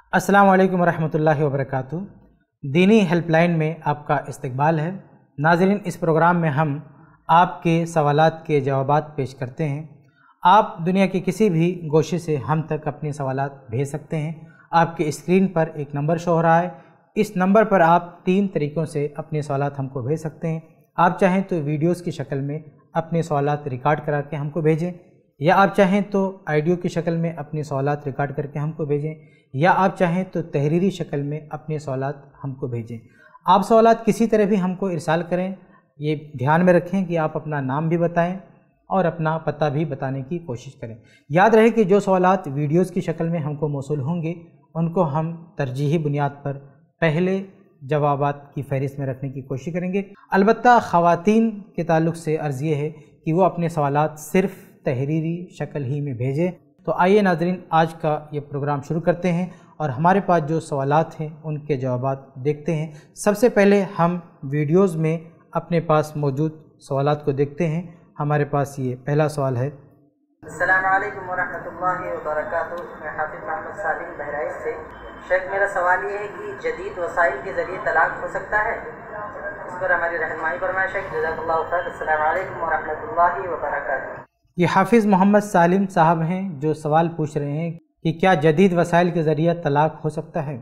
अस्सलामु अलैकुम रहमतुल्लाहि व बरकातुहू। दीनी हेल्पलाइन में आपका इस्तकबाल है। नाज़रीन, इस प्रोग्राम में हम आपके सवालात के जवाबात पेश करते हैं। आप दुनिया के किसी भी गोशे से हम तक अपने सवालात भेज सकते हैं। आपके स्क्रीन पर एक नंबर शो हो रहा है, इस नंबर पर आप 3 तरीक़ों से अपने सवालात हमको भेज सकते हैं। आप चाहें तो वीडियोज़ की शक्ल में अपने सवालात रिकॉर्ड करा के हमको भेजें, या आप चाहें तो ऑडियो की शक्ल में अपने सवालात रिकॉर्ड करके हमको भेजें, या आप चाहें तो तहरीरी शक्ल में अपने सवालात हमको भेजें। आप सवालात किसी तरह भी हमको इरसाल करें, ये ध्यान में रखें कि आप अपना नाम भी बताएं और अपना पता भी बताने की कोशिश करें। याद रहे कि जो सवालात वीडियोज़ की शक्ल में हमको मौसूल होंगे उनको हम तरजीही बुनियाद पर पहले जवाबात की फहरिस्त में रखने की कोशिश करेंगे। अलबत्ता ख़वातीन के ताल्लुक़ से अर्ज़ ये है कि वो अपने सवालात सिर्फ़ तहरीरी शक्ल ही में भेजें। तो आइए नाज़रीन, आज का ये प्रोग्राम शुरू करते हैं और हमारे पास जो सवालात हैं उनके जवाबात देखते हैं। सबसे पहले हम वीडियोज़ में अपने पास मौजूद सवालात को देखते हैं। हमारे पास ये पहला सवाल है। अस्सलामु अलैकुम वरहमतुल्लाहि वबरकातुहू। मैं हाफिज़ मोहम्मद सालिम बहराइच से। शेख, मेरा सवाल ये है कि जदीद वसाइल के ज़रिए तलाक़ हो सकता है? इस पर हमारी रहनुमाई फरमाएं शेख। जज़ाकल्लाहु खैर। अस्सलामु अलैकुम वरहमतुल्लाहि वबरकातुहू। ये हाफिज़ मोहम्मद सालिम साहब हैं जो सवाल पूछ रहे हैं कि क्या जदीद वसाइल के ज़रिए तलाक़ हो सकता है।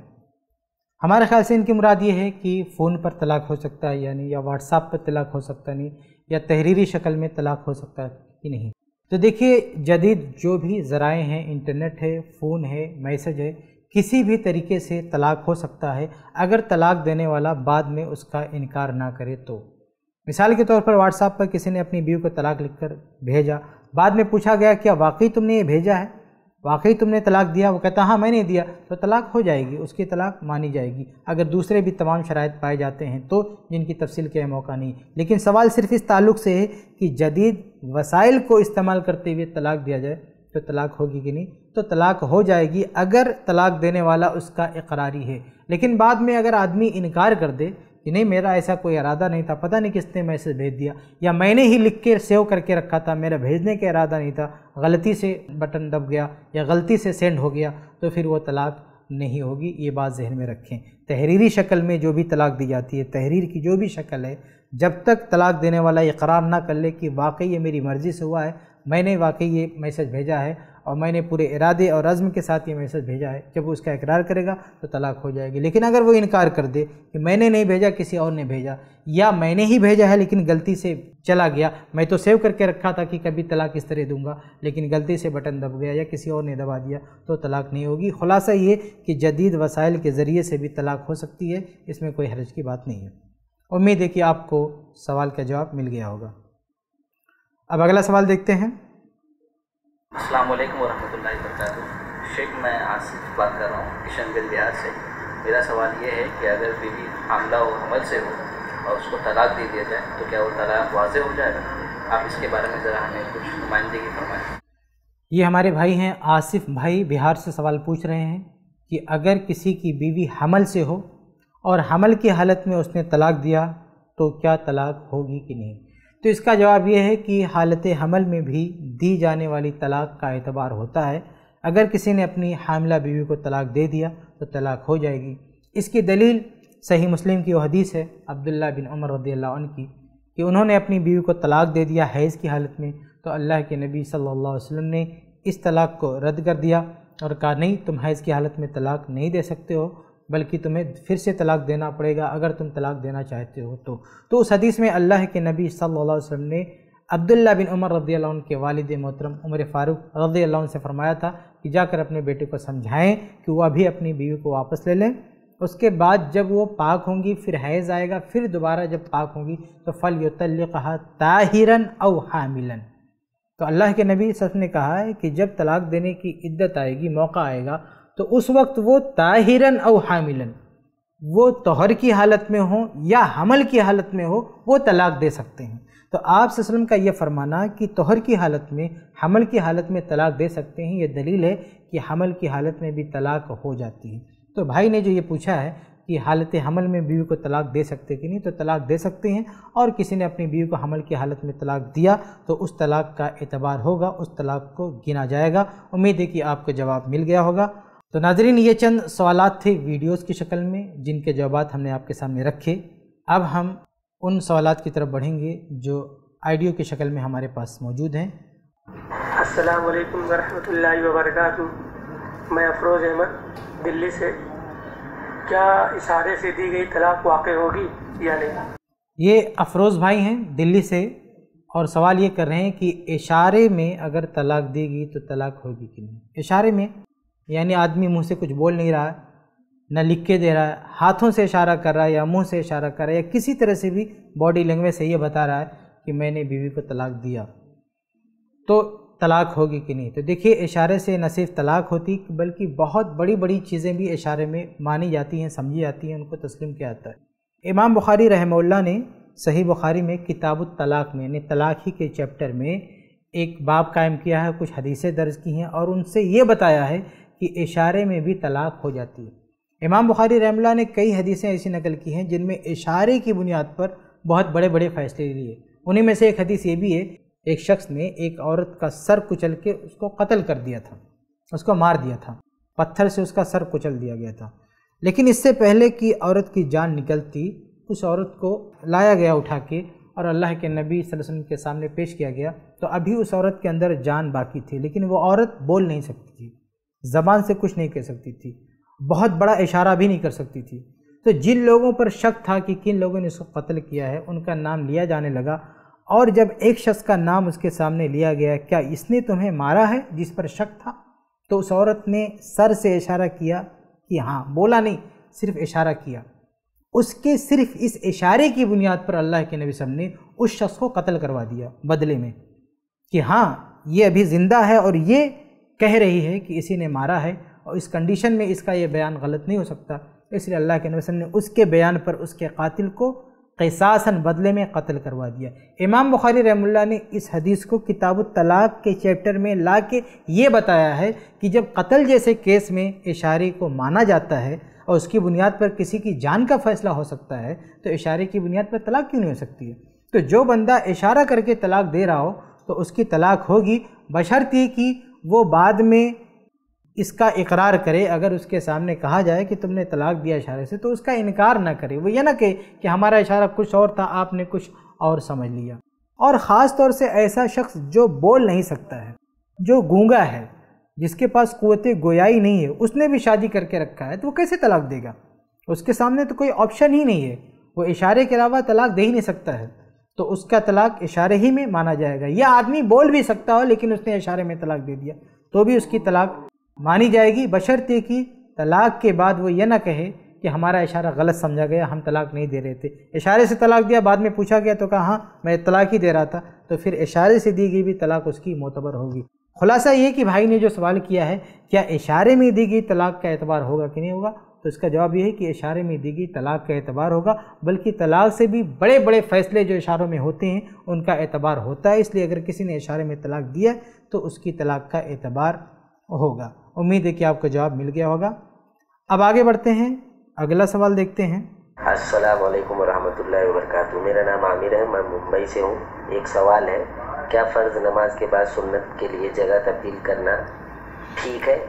हमारे ख़्याल से इनकी मुराद ये है कि फ़ोन पर तलाक़ हो सकता है या नहीं, या व्हाट्सएप पर तलाक़ हो सकता नहीं, या तहरीरी शक्ल में तलाक़ हो सकता है कि नहीं। तो देखिए, जदीद जो भी ज़राए हैं, इंटरनेट है, फ़ोन है, मैसेज है, किसी भी तरीके से तलाक़ हो सकता है अगर तलाक़ देने वाला बाद में उसका इनकार ना करे तो। मिसाल के तौर पर व्हाट्सएप पर किसी ने अपनी बीवी को तलाक़ लिखकर भेजा, बाद में पूछा गया क्या वाकई तुमने ये भेजा है, वाकई तुमने तलाक़ दिया? वो कहता हाँ मैंने दिया, तो तलाक़ हो जाएगी, उसकी तलाक़ मानी जाएगी अगर दूसरे भी तमाम शराइत पाए जाते हैं तो, जिनकी तफसील का मौका नहीं। लेकिन सवाल सिर्फ इस ताल्लुक़ से है कि जदीद वसाइल को इस्तेमाल करते हुए तलाक़ दिया जाए तो तलाक़ होगी कि नहीं। तो तलाक़ हो जाएगी अगर तलाक़ देने वाला उसका इकरारी है। लेकिन बाद में अगर आदमी इनकार कर दे कि नहीं मेरा ऐसा कोई इरादा नहीं था, पता नहीं किसने मैसेज भेज दिया, या मैंने ही लिख के सेव करके रखा था, मेरा भेजने का इरादा नहीं था, गलती से बटन दब गया या गलती से सेंड हो गया, तो फिर वो तलाक़ नहीं होगी। ये बात जहन में रखें। तहरीरी शक्ल में जो भी तलाक़ दी जाती है, तहरीर की जो भी शक्ल है, जब तक तलाक़ देने वाला इकरार ना कर ले कि वाकई ये मेरी मर्ज़ी से हुआ है, मैंने वाकई ये मैसेज भेजा है और मैंने पूरे इरादे और अज़्म के साथ ये मैसेज भेजा है, जब वो उसका इकरार करेगा तो तलाक़ हो जाएगी। लेकिन अगर वो इनकार कर दे कि मैंने नहीं भेजा, किसी और ने भेजा, या मैंने ही भेजा है लेकिन गलती से चला गया, मैं तो सेव करके रखा था कि कभी तलाक़ इस तरह दूंगा, लेकिन गलती से बटन दब गया या किसी और ने दबा दिया, तो तलाक़ नहीं होगी। ख़ुलासा ये कि जदीद वसाइल के ज़रिए से भी तलाक़ हो सकती है, इसमें कोई हर्ज की बात नहीं है। उम्मीद है कि आपको सवाल का जवाब मिल गया होगा। अब अगला सवाल देखते हैं। अस्सलामु अलैकुम वरहमतुल्लाहि वबरकातुहू। शेख, मैं आसिफ बात कर रहा हूँ किशनगंज बिहार से। मेरा सवाल ये है कि अगर बीवी हामला और हमल से हो और उसको तलाक़ दे दिया जाए तो क्या वो तलाक़ वाज़े हो जाएगा? आप इसके बारे में ज़रा हमें कुछ नुमाइंदगी फरमाएं। ये हमारे भाई हैं आसिफ भाई, बिहार से सवाल पूछ रहे हैं कि अगर किसी की बीवी हमल से हो और हमल की हालत में उसने तलाक़ दिया तो क्या तलाक़ होगी कि नहीं। तो इसका जवाब ये है कि हालत हमल में भी दी जाने वाली तलाक़ का एतबार होता है। अगर किसी ने अपनी हामिला बीवी को तलाक़ दे दिया तो तलाक़ हो जाएगी। इसकी दलील सही मुस्लिम की वो हदीस है अब्दुल्लाह बिन उमर रज़ियल्लाहु अन्हु की, कि उन्होंने अपनी बीवी को तलाक़ दे दिया हैज़ की हालत में, तो अल्लाह के नबी सल्लल्लाहु अलैहि वसल्लम ने इस तलाक़ को रद्द कर दिया और कहा नहीं, तुम हैज़ की हालत में तलाक़ नहीं दे सकते हो, बल्कि तुम्हें फिर से तलाक़ देना पड़ेगा अगर तुम तलाक़ देना चाहते हो तो उस हदीस में अल्लाह के नबी सल्लल्लाहु अलैहि वसल्लम ने अब्दुल्लाह बिन उमर रज़ियल्लाहु अन्हु के वालिद मोहतरम उमर फ़ारूक रज़ियल्लाहु अन्हु से फरमाया था कि जाकर अपने बेटे को समझाएं कि वो अभी अपनी बीवी को वापस ले लें। उसके बाद जब वो पाक होंगी, फिर हैज़ आएगा, फिर दोबारा जब पाक होंगी तो फल युतल्लिक़हा ताहिरन औ हामिलन। तो अल्लाह के नबी सल्लल्लाहु अलैहि वसल्लम ने कहा है कि जब तलाक़ देने की इद्दत आएगी, मौका आएगा, तो उस वक्त वो ताहिरन औ हामिलन, वो तोहर की हालत में हो या हमल की हालत में हो, वो तलाक़ दे सकते हैं। तो आप सल्लल्लाहु अलैहि वसल्लम का ये फरमाना कि तोहर की हालत में, हमल की हालत में तलाक़ दे सकते हैं, ये दलील है कि हमल की हालत में भी तलाक़ हो जाती है। तो भाई ने जो ये पूछा है कि हालत हमल में बीवी को तलाक़ दे सकते कि नहीं, तो तलाक़ दे सकते हैं। और किसी ने अपनी बीवी को हमल की हालत में तलाक़ दिया तो उस तलाक़ का एतबार होगा, उस तलाक़ को गिना जाएगा। उम्मीद है कि आपको जवाब मिल गया होगा। تو ناظرین، یہ چند سوالات تھے ویڈیوز کی شکل میں جن کے جوابات ہم نے آپ کے سامنے رکھے۔ اب ہم ان سوالات کی طرف بڑھیں گے جو آڈیو کی شکل میں ہمارے پاس موجود ہیں۔ السلام علیکم ورحمۃ اللہ وبرکاتہ، میں افروز احمد دلی سے۔ کیا اشارے سے دی گئی طلاق واقع ہوگی یا نہیں؟ یہ افروز بھائی ہیں دلی سے، اور سوال یہ کر رہے ہیں کہ اشارے میں اگر طلاق دی گئی تو طلاق ہوگی کہ نہیں۔ اشارے میں یعنی آدمی منہ سے کچھ بول نہیں رہا، نہ لکھ کے دے رہا ہے، ہاتھوں سے اشارہ کر رہا ہے یا منہ سے اشارہ کر رہا ہے یا کسی طرح سے بھی باڈی لینگویج سے یہ بتا رہا ہے کہ میں نے بیوی کو طلاق دیا، تو طلاق ہوگی کہ نہیں۔ تو دیکھیے، اشارے سے نہ صرف طلاق ہوتی بلکہ بہت بڑی بڑی چیزیں بھی اشارے میں مانی جاتی ہیں، سمجھی جاتی ہیں، ان کو تسلیم کیا جاتا ہے۔ امام بخاری رحمہ اللہ نے صحیح بخاری میں کتاب الطلاق میں یعنی طلاق ہی کے چیپٹر میں ایک باب قائم کیا ہے، کچھ حدیثیں درج کی ہیں اور ان سے یہ بتایا ہے کہ اشارے میں بھی طلاق ہو جاتی ہے۔ امام بخاری رحمہ اللہ نے کئی حدیثیں ایسی نقل کی ہیں جن میں اشارے کی بنیاد پر بہت بڑے بڑے فیصلے لیے۔ انہی میں سے ایک حدیث یہ بھی ہے، ایک شخص نے ایک عورت کا سر کچل کے اس کو قتل کر دیا تھا، اس کو مار دیا تھا، پتھر سے اس کا سر کچل دیا گیا تھا۔ لیکن اس سے پہلے کہ عورت کی جان نکلتی، اس عورت کو لایا گیا اٹھا کے اور اللہ کے نبی صلی اللہ علیہ وسلم کے سامنے پیش کیا گیا، تو ابھی اس عورت کے اندر جان باقی تھی، لیکن وہ عورت بول نہیں سکتی تھی، زبان سے کچھ نہیں کہہ سکتی تھی، بہت بڑا اشارہ بھی نہیں کر سکتی تھی۔ تو جن لوگوں پر شک تھا کہ کن لوگوں نے اس کو قتل کیا ہے، ان کا نام لیا جانے لگا، اور جب ایک شخص کا نام اس کے سامنے لیا گیا، کیا اس نے تمہیں مارا ہے، جس پر شک تھا، تو اس عورت نے سر سے اشارہ کیا کہ ہاں، بولا نہیں، صرف اشارہ کیا۔ اس کے صرف اس اشارے کی بنیاد پر اللہ کے نبی صلی اللہ علیہ وسلم نے اس شخص کو قتل کروا دیا بدلے میں، کہ ہاں یہ ابھی زندہ ہے اور یہ کہہ رہی ہے کہ اسی نے مارا ہے، اور اس کنڈیشن میں اس کا یہ بیان غلط نہیں ہو سکتا، اس لیے اللہ کے نبی صلی اللہ علیہ وسلم نے اس کے بیان پر اس کے قاتل کو قصاصاً بدلے میں قتل کروا دیا۔ امام بخاری رحمہ اللہ نے اس حدیث کو کتاب الطلاق کے چیپٹر میں لا کے یہ بتایا ہے کہ جب قتل جیسے کیس میں اشارے کو مانا جاتا ہے اور اس کی بنیاد پر کسی کی جان کا فیصلہ ہو سکتا ہے، تو اشارے کی بنیاد پر طلاق کیوں نہیں ہو سکتی ہے؟ تو جو بندہ اشارہ کر کے طلاق دے رہا ہو تو اس کی طلاق ہوگی، بشرطے کہ وہ بعد میں اس کا اقرار کرے۔ اگر اس کے سامنے کہا جائے کہ تم نے طلاق دیا اشارے سے، تو اس کا انکار نہ کرے، وہ یہ نہ کہے کہ ہمارا اشارہ کچھ اور تھا، آپ نے کچھ اور سمجھ لیا۔ اور خاص طور سے ایسا شخص جو بول نہیں سکتا ہے، جو گونگا ہے، جس کے پاس قوت گویائی نہیں ہے، اس نے بھی شادی کر کے رکھا ہے، تو وہ کیسے طلاق دے گا؟ اس کے سامنے تو کوئی آپشن ہی نہیں ہے، وہ اشارے کے علاوہ طلاق دے ہی نہیں سکتا ہے، تو اس کا طلاق اشارے ہی میں مانا جائے گا۔ یا آدمی بول بھی سکتا ہو لیکن اس نے اشارے میں طلاق دے دیا، تو بھی اس کی طلاق مانی جائے گی، بشرطے کہ طلاق کے بعد وہ یہ نہ کہے کہ ہمارا اشارہ غلط سمجھا گیا، ہم طلاق نہیں دے رہے تھے۔ اشارے سے طلاق دیا، بعد میں پوچھا گیا تو کہا ہاں میں طلاق ہی دے رہا تھا، تو پھر اشارے سے دی گئی بھی طلاق اس کی معتبر ہوگی۔ خلاصہ یہ کہ بھائی نے جو سوال کیا ہے، کیا اشارے میں دی گئی طلاق کا اعتبار ہوگا کہ نہیں ہوگا، تو اس کا جواب یہ ہے کہ اشارے میں دی گئی طلاق کا اعتبار ہوگا، بلکہ طلاق سے بھی بڑے بڑے فیصلے جو اشاروں میں ہوتے ہیں ان کا اعتبار ہوتا ہے۔ اس لیے اگر کسی نے اشارے میں طلاق دیا تو اس کی طلاق کا اعتبار ہوگا۔ امید ہے کہ آپ کو جواب مل گیا ہوگا۔ اب آگے بڑھتے ہیں، اگلا سوال دیکھتے ہیں۔ السلام علیکم ورحمۃ اللہ وبرکاتہ، میرا نام عامر ہے، میں ممبئی سے ہوں۔ ایک سوال ہے، کیا فرض نماز کے بعد سنت کے لیے جگہ تبدیل کرنا ٹھیک ہے؟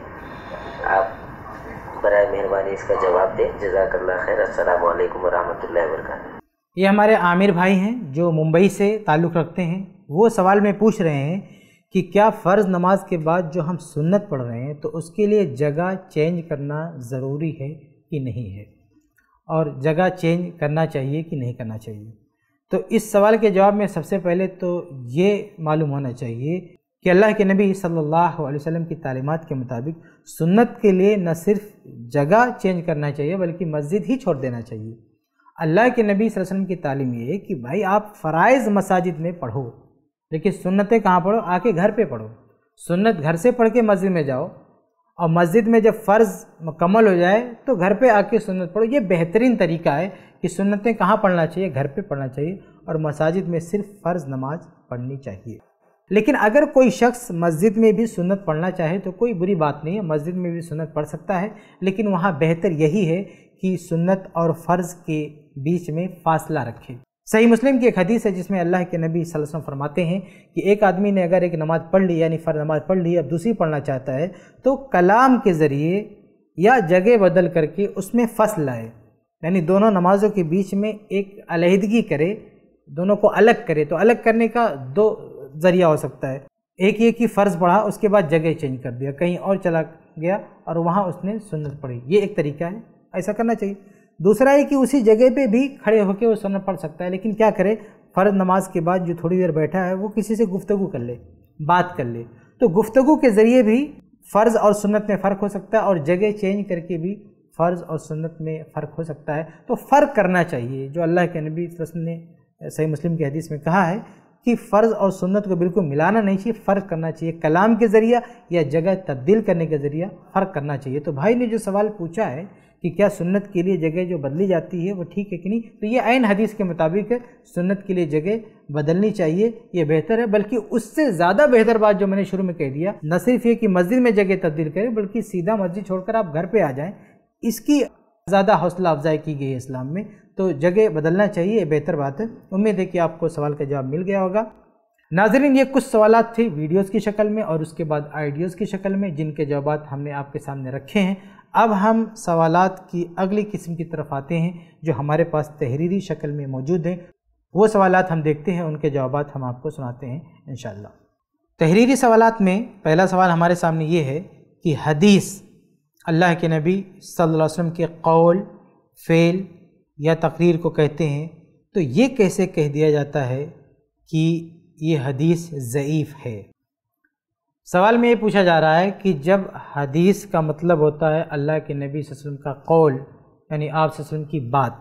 آپ برائے مہربانی اس کا جواب دیں، جزاک اللہ خیر۔ السلام علیکم ورحمۃ اللہ وبرکاتہ۔ یہ ہمارے عامر بھائی ہیں جو ممبئی سے تعلق رکھتے ہیں، وہ سوال میں پوچھ رہے ہیں کہ کیا فرض نماز کے بعد جو ہم سنت پڑھ رہے ہیں تو اس کے لیے جگہ چینج کرنا ضروری ہے کہ نہیں ہے، اور جگہ چینج کرنا چاہیے کہ نہیں کرنا چاہیے؟ تو اس سوال کے جواب میں سب سے پہلے تو یہ معلوم ہونا چاہیے کہ اللہ کے نبی صلی اللہ علیہ وسلم کی تعلیمات کے مطابق سنت کے لیے نہ صرف جگہ چینج کرنا چاہیے بلکہ مسجد ہی چھوڑ دینا چاہیے۔ اللہ کے نبی صلی اللہ علیہ وسلم کی تعلیم یہ ہے کہ بھائی آپ فرائض مساجد میں پڑھو، لیکن سنتیں کہاں پڑھو؟ آ کے گھر پہ پڑھو۔ سنت گھر سے پڑھ کے مسجد میں جاؤ، اور مسجد میں جب فرض مکمل ہو جائے تو گھر پہ آ کے سنت پڑھو۔ یہ بہترین طریقہ ہے کہ سنتیں کہاں پڑھنا چاہیے؟ گھر پہ پڑھنا چاہیے، اور مساجد میں صرف فرض نماز پڑھنی چاہیے۔ لیکن اگر کوئی شخص مسجد میں بھی سنت پڑھنا چاہے تو کوئی بری بات نہیں ہے، مسجد میں بھی سنت پڑھ سکتا ہے، لیکن وہاں بہتر یہی ہے کہ سنت اور فرض کے بیچ میں فاصلہ رکھے۔ صحیح مسلم کی ایک حدیث ہے جس میں اللہ کے نبی صلی اللہ علیہ وسلم فرماتے ہیں کہ ایک آدمی نے اگر ایک نماز پڑھ لی، یعنی فرض نماز پڑھ لی، اب دوسری پڑھنا چاہتا ہے تو کلام کے ذریعے یا جگہ بدل کر کے اس میں فصل لائے، یعنی دونوں نمازوں کے بیچ میں ایک علیحدگی کرے، دونوں کو الگ کرے، تو الگ کرنے کا دو ذریعہ ہو سکتا ہے۔ ایک یہ کہ فرض پڑھا، اس کے بعد جگہ چینج کر دیا، کہیں اور چلا گیا اور وہاں اس نے سنت پڑھی، یہ ایک طریقہ ہے، ایسا کرنا چاہیے۔ دوسرا ہے کہ اسی جگہ پہ بھی کھڑے ہو کے وہ سنت پڑھ سکتا ہے، لیکن کیا کرے، فرض نماز کے بعد جو تھوڑی دیر بیٹھا ہے وہ کسی سے گفتگو کر لے، بات کر لے، تو گفتگو کے ذریعے بھی فرض اور سنت میں فرق ہو سکتا ہے، اور جگہ چینج کر کے بھی فرض اور سنت میں فرق ہو سکتا ہے۔ تو فرق کرنا چاہیے، جو اللہ کے نبی صلی اللہ علیہ وسلم نے صحیح مسلم کی حدیث میں کہا ہے کہ فرض اور سنت کو بالکل ملانا نہیں چاہیے، فرق کرنا چاہیے، کلام کے ذریعہ یا جگہ تبدیل کرنے کے ذریعہ فرق کرنا چاہیے۔ تو بھائی نے جو سوال پوچھا ہے کہ کیا سنت کے لیے جگہ جو بدلی جاتی ہے وہ ٹھیک ہے کہ نہیں، تو یہ عین حدیث کے مطابق ہے، سنت کے لیے جگہ بدلنی چاہیے، یہ بہتر ہے۔ بلکہ اس سے زیادہ بہتر بات جو میں نے شروع میں کہہ دیا، نہ صرف یہ کہ مسجد میں جگہ تبدیل کریں، بلکہ سیدھا مسجد چھوڑ کر آپ گھر پہ آ جائیں، اس کی زیادہ حوصلہ افزائی کی گئی ہے اسلام میں، تو جگہ بدلنا چاہیے، یہ بہتر بات ہے۔ امید ہے کہ آپ کو سوال کا جواب مل گیا ہوگا۔ ناظرین، یہ کچھ سوالات تھے ویڈیوز کی شکل میں اور اس کے بعد آئیڈیوز کی شکل میں، جن کے جوابات ہم نے آپ کے سامنے رکھے ہیں۔ اب ہم سوالات کی اگلی قسم کی طرف آتے ہیں جو ہمارے پاس تحریری شکل میں موجود ہیں، وہ سوالات ہم دیکھتے ہیں، ان کے جوابات ہم آپ کو سناتے ہیں انشاءاللہ۔ تحریری سوالات میں پہلا سوال ہمارے سامنے یہ ہے کہ حدیث اللہ کے نبی صلی اللہ علیہ وسلم کے قول، فعل یا تقریر کو کہتے ہیں، تو یہ کیسے کہہ دیا جاتا ہے کہ یہ حدیث ضعیف ہے؟ سوال میں یہ پوچھا جا رہا ہے کہ جب حدیث کا مطلب ہوتا ہے اللہ کے نبی صلی اللہ علیہ وسلم کا قول، یعنی آپ صلی اللہ علیہ وسلم کی بات،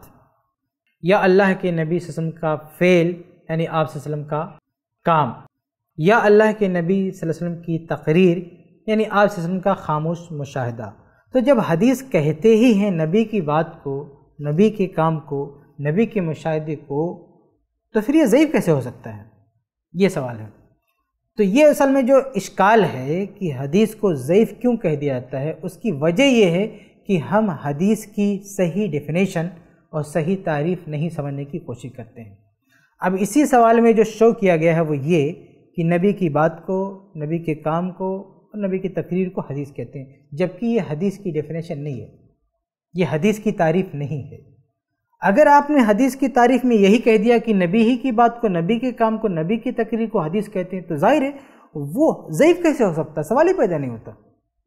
یا اللہ کے نبی صلی اللہ علیہ وسلم کا فعل، یعنی آپ صلی اللہ علیہ وسلم کا کام، یا اللہ کے نبی صلی اللہ علیہ وسلم کی تقریر، یعنی آپ صلی اللہ علیہ وسلم کا خاموش مشاہدہ، تو جب حدیث کہتے ہی ہیں نبی کی بات کو، نبی کے کام کو، نبی کے مشاہدے کو، تو پھر یہ ضعیف کیسے ہو سکتا ہے؟ یہ سوال ہے۔ تو یہ اصل میں جو اشکال ہے کہ حدیث کو ضعیف کیوں کہہ دیا جاتا ہے، اس کی وجہ یہ ہے کہ ہم حدیث کی صحیح ڈیفینیشن اور صحیح تعریف نہیں سمجھنے کی کوشش کرتے ہیں۔ اب اسی سوال میں جو شو کیا گیا ہے وہ یہ کہ نبی کی بات کو، نبی کے کام کو اور نبی کی تقریر کو حدیث کہتے ہیں، جبکہ یہ حدیث کی ڈیفینیشن نہیں ہے، یہ حدیث کی تعریف نہیں ہے۔ اگر آپ نے حدیث کی تعریف میں یہی کہہ دیا کہ نبی ہی کی بات کو، نبی کے کام کو، نبی کی تقریر کو حدیث کہتے ہیں، تو ظاہر ہے وہ ضعیف کیسے ہو سکتا ہے، سوال ہی پیدا نہیں ہوتا۔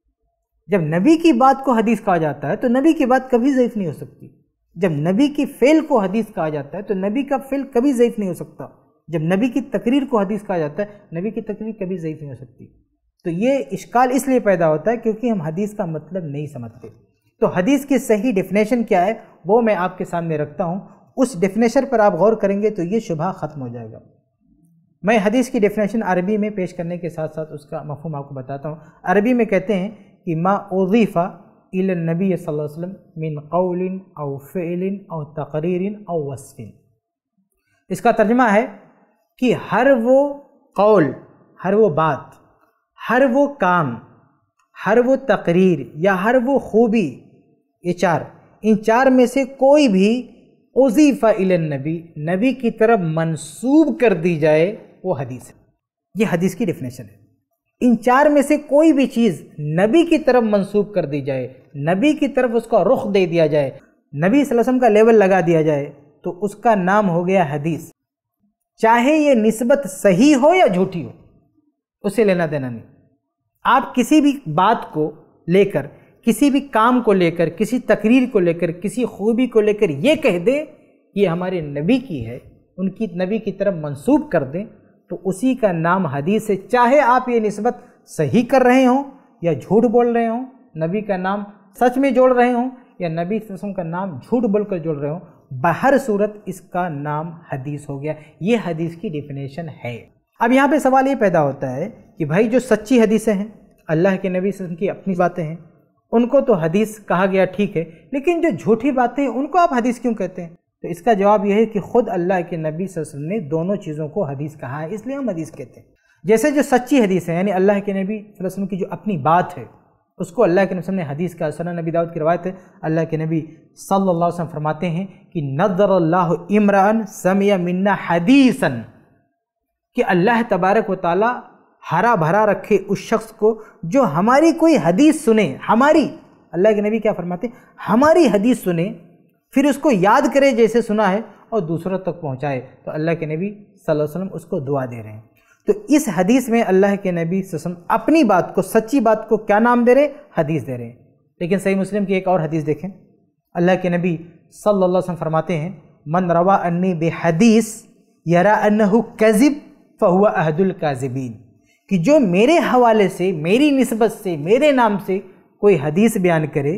جب نبی کی بات کو حدیث کہا جاتا ہے تو نبی کی بات کبھی ضعیف نہیں ہو سکتی۔ جب نبی کی فعل کو حدیث کہا جاتا ہے تو نبی کا فعل کبھی ضعیف نہیں ہو سکتا۔ جب نبی کی تقریر کو حدیث کہا جاتا ہے، نبی کی تقریر کبھی ضعیف نہیں ہو سکتی۔ تو یہ اشکال اس لیے پیدا ہوتا ہے کیونکہ ہم حدیث کا مطلب نہیں سمجھتے۔ تو حدیث کی صحیح ڈیفینیشن کیا ہے وہ میں آپ کے سامنے رکھتا ہوں، اس ڈیفینیشن پر آپ غور کریں گے تو یہ شبہ ختم ہو جائے گا۔ میں حدیث کی ڈیفینیشن عربی میں پیش کرنے کے ساتھ ساتھ اس کا مفہوم آپ کو بتاتا ہوں۔ عربی میں کہتے ہیں کہ ما اضیف الی النبی صلی اللہ علیہ وسلم من قول او فعل او تقریر او وصف۔ اس کا ترجمہ ہے کہ ہر وہ قول، ہر وہ بات، ہر وہ کام، ہر وہ تقریر یا ہر وہ خوبی، یہ چار، ان چار میں سے کوئی بھی اضیف الی النبی، نبی کی طرف منسوب کر دی جائے، وہ حدیث ہے۔ یہ حدیث کی ڈیفینیشن ہے۔ ان چار میں سے کوئی بھی چیز نبی کی طرف منسوب کر دی جائے، نبی کی طرف اس کا رخ دے دیا جائے، نبی صلی اللہ علیہ وسلم کا لیبل لگا دیا جائے، تو اس کا نام ہو گیا حدیث، چاہے یہ نسبت صحیح ہو یا جھوٹی ہو، اسے لینا دینا نہیں۔ آپ کسی بھی بات کو لے کر، کسی بھی کام کو لے کر، کسی تقریر کو لے کر، کسی خوبی کو لے کر یہ کہہ دیں یہ ہمارے نبی کی ہے، ان کی نبی کی طرف منسوب کر دیں، تو اسی کا نام حدیث ہے، چاہے آپ یہ نسبت صحیح کر رہے ہوں یا جھوٹ بول رہے ہوں، نبی کا نام سچ میں جوڑ رہے ہوں یا نبی صلی اللہ علیہ وسلم کا نام جھوٹ بول کر جوڑ رہے ہوں، بہر صورت اس کا نام حدیث ہو گیا۔ یہ حدیث کی ڈیفینیشن ہے۔ اب یہاں پہ سوال یہ پیدا ہوتا ہے کہ بھائی جو سچی حدیثیں ہیں، اللہ کے نبی صلی اللہ علیہ وسلم کی اپنی باتیں ہیں، ان کو تو حدیث کہا گیا، ٹھیک ہے، لیکن جو جھوٹی باتیں ہیں ان کو آپ حدیث کیوں کہتے ہیں؟ تو اس کا جواب یہ ہے کہ خود اللہ کے نبی صلی اللہ علیہ وسلم نے دونوں چیزوں کو حدیث کہا ہے، اس لیے ہم حدیث کہتے ہیں۔ جیسے جو سچی حدیث ہے، یعنی اللہ کے نبی صلی اللہ علیہ وسلم کی جو اپنی بات ہے، اس کو اللہ کے نبی صلی اللہ علیہ وسلم نے حدیث کہا۔ سنن نبی داؤد کی روایت ہے، اللہ کے نبی صلی اللہ علیہ وسلم فرماتے ہیں کہ نظر اللہ امرأ سمع منا حدیثا، کہ اللہ تبارک و تعالی ہرا بھرا رکھے اس شخص کو جو ہماری کوئی حدیث سنے، ہماری اللہ کے نبی کیا فرماتے ہیں؟ ہماری حدیث سنیں، پھر اس کو یاد کرے جیسے سنا ہے اور دوسروں تک پہنچائے۔ تو اللہ کے نبی صلی اللہ علیہ وسلم اس کو دعا دے رہے ہیں۔ تو اس حدیث میں اللہ کے نبی صلی اللہ علیہ وسلم اپنی بات کو، سچی بات کو کیا نام دے رہے ہیں؟ حدیث دے رہے ہیں۔ لیکن صحیح مسلم کی ایک اور حدیث دیکھیں، اللہ کے نبی صلی اللہ علیہ وسلم فرماتے ہیں من روا انی بحدیث یرا انہ کذب فہو احد الکاذبین، کہ جو میرے حوالے سے، میری نسبت سے، میرے نام سے کوئی حدیث بیان کرے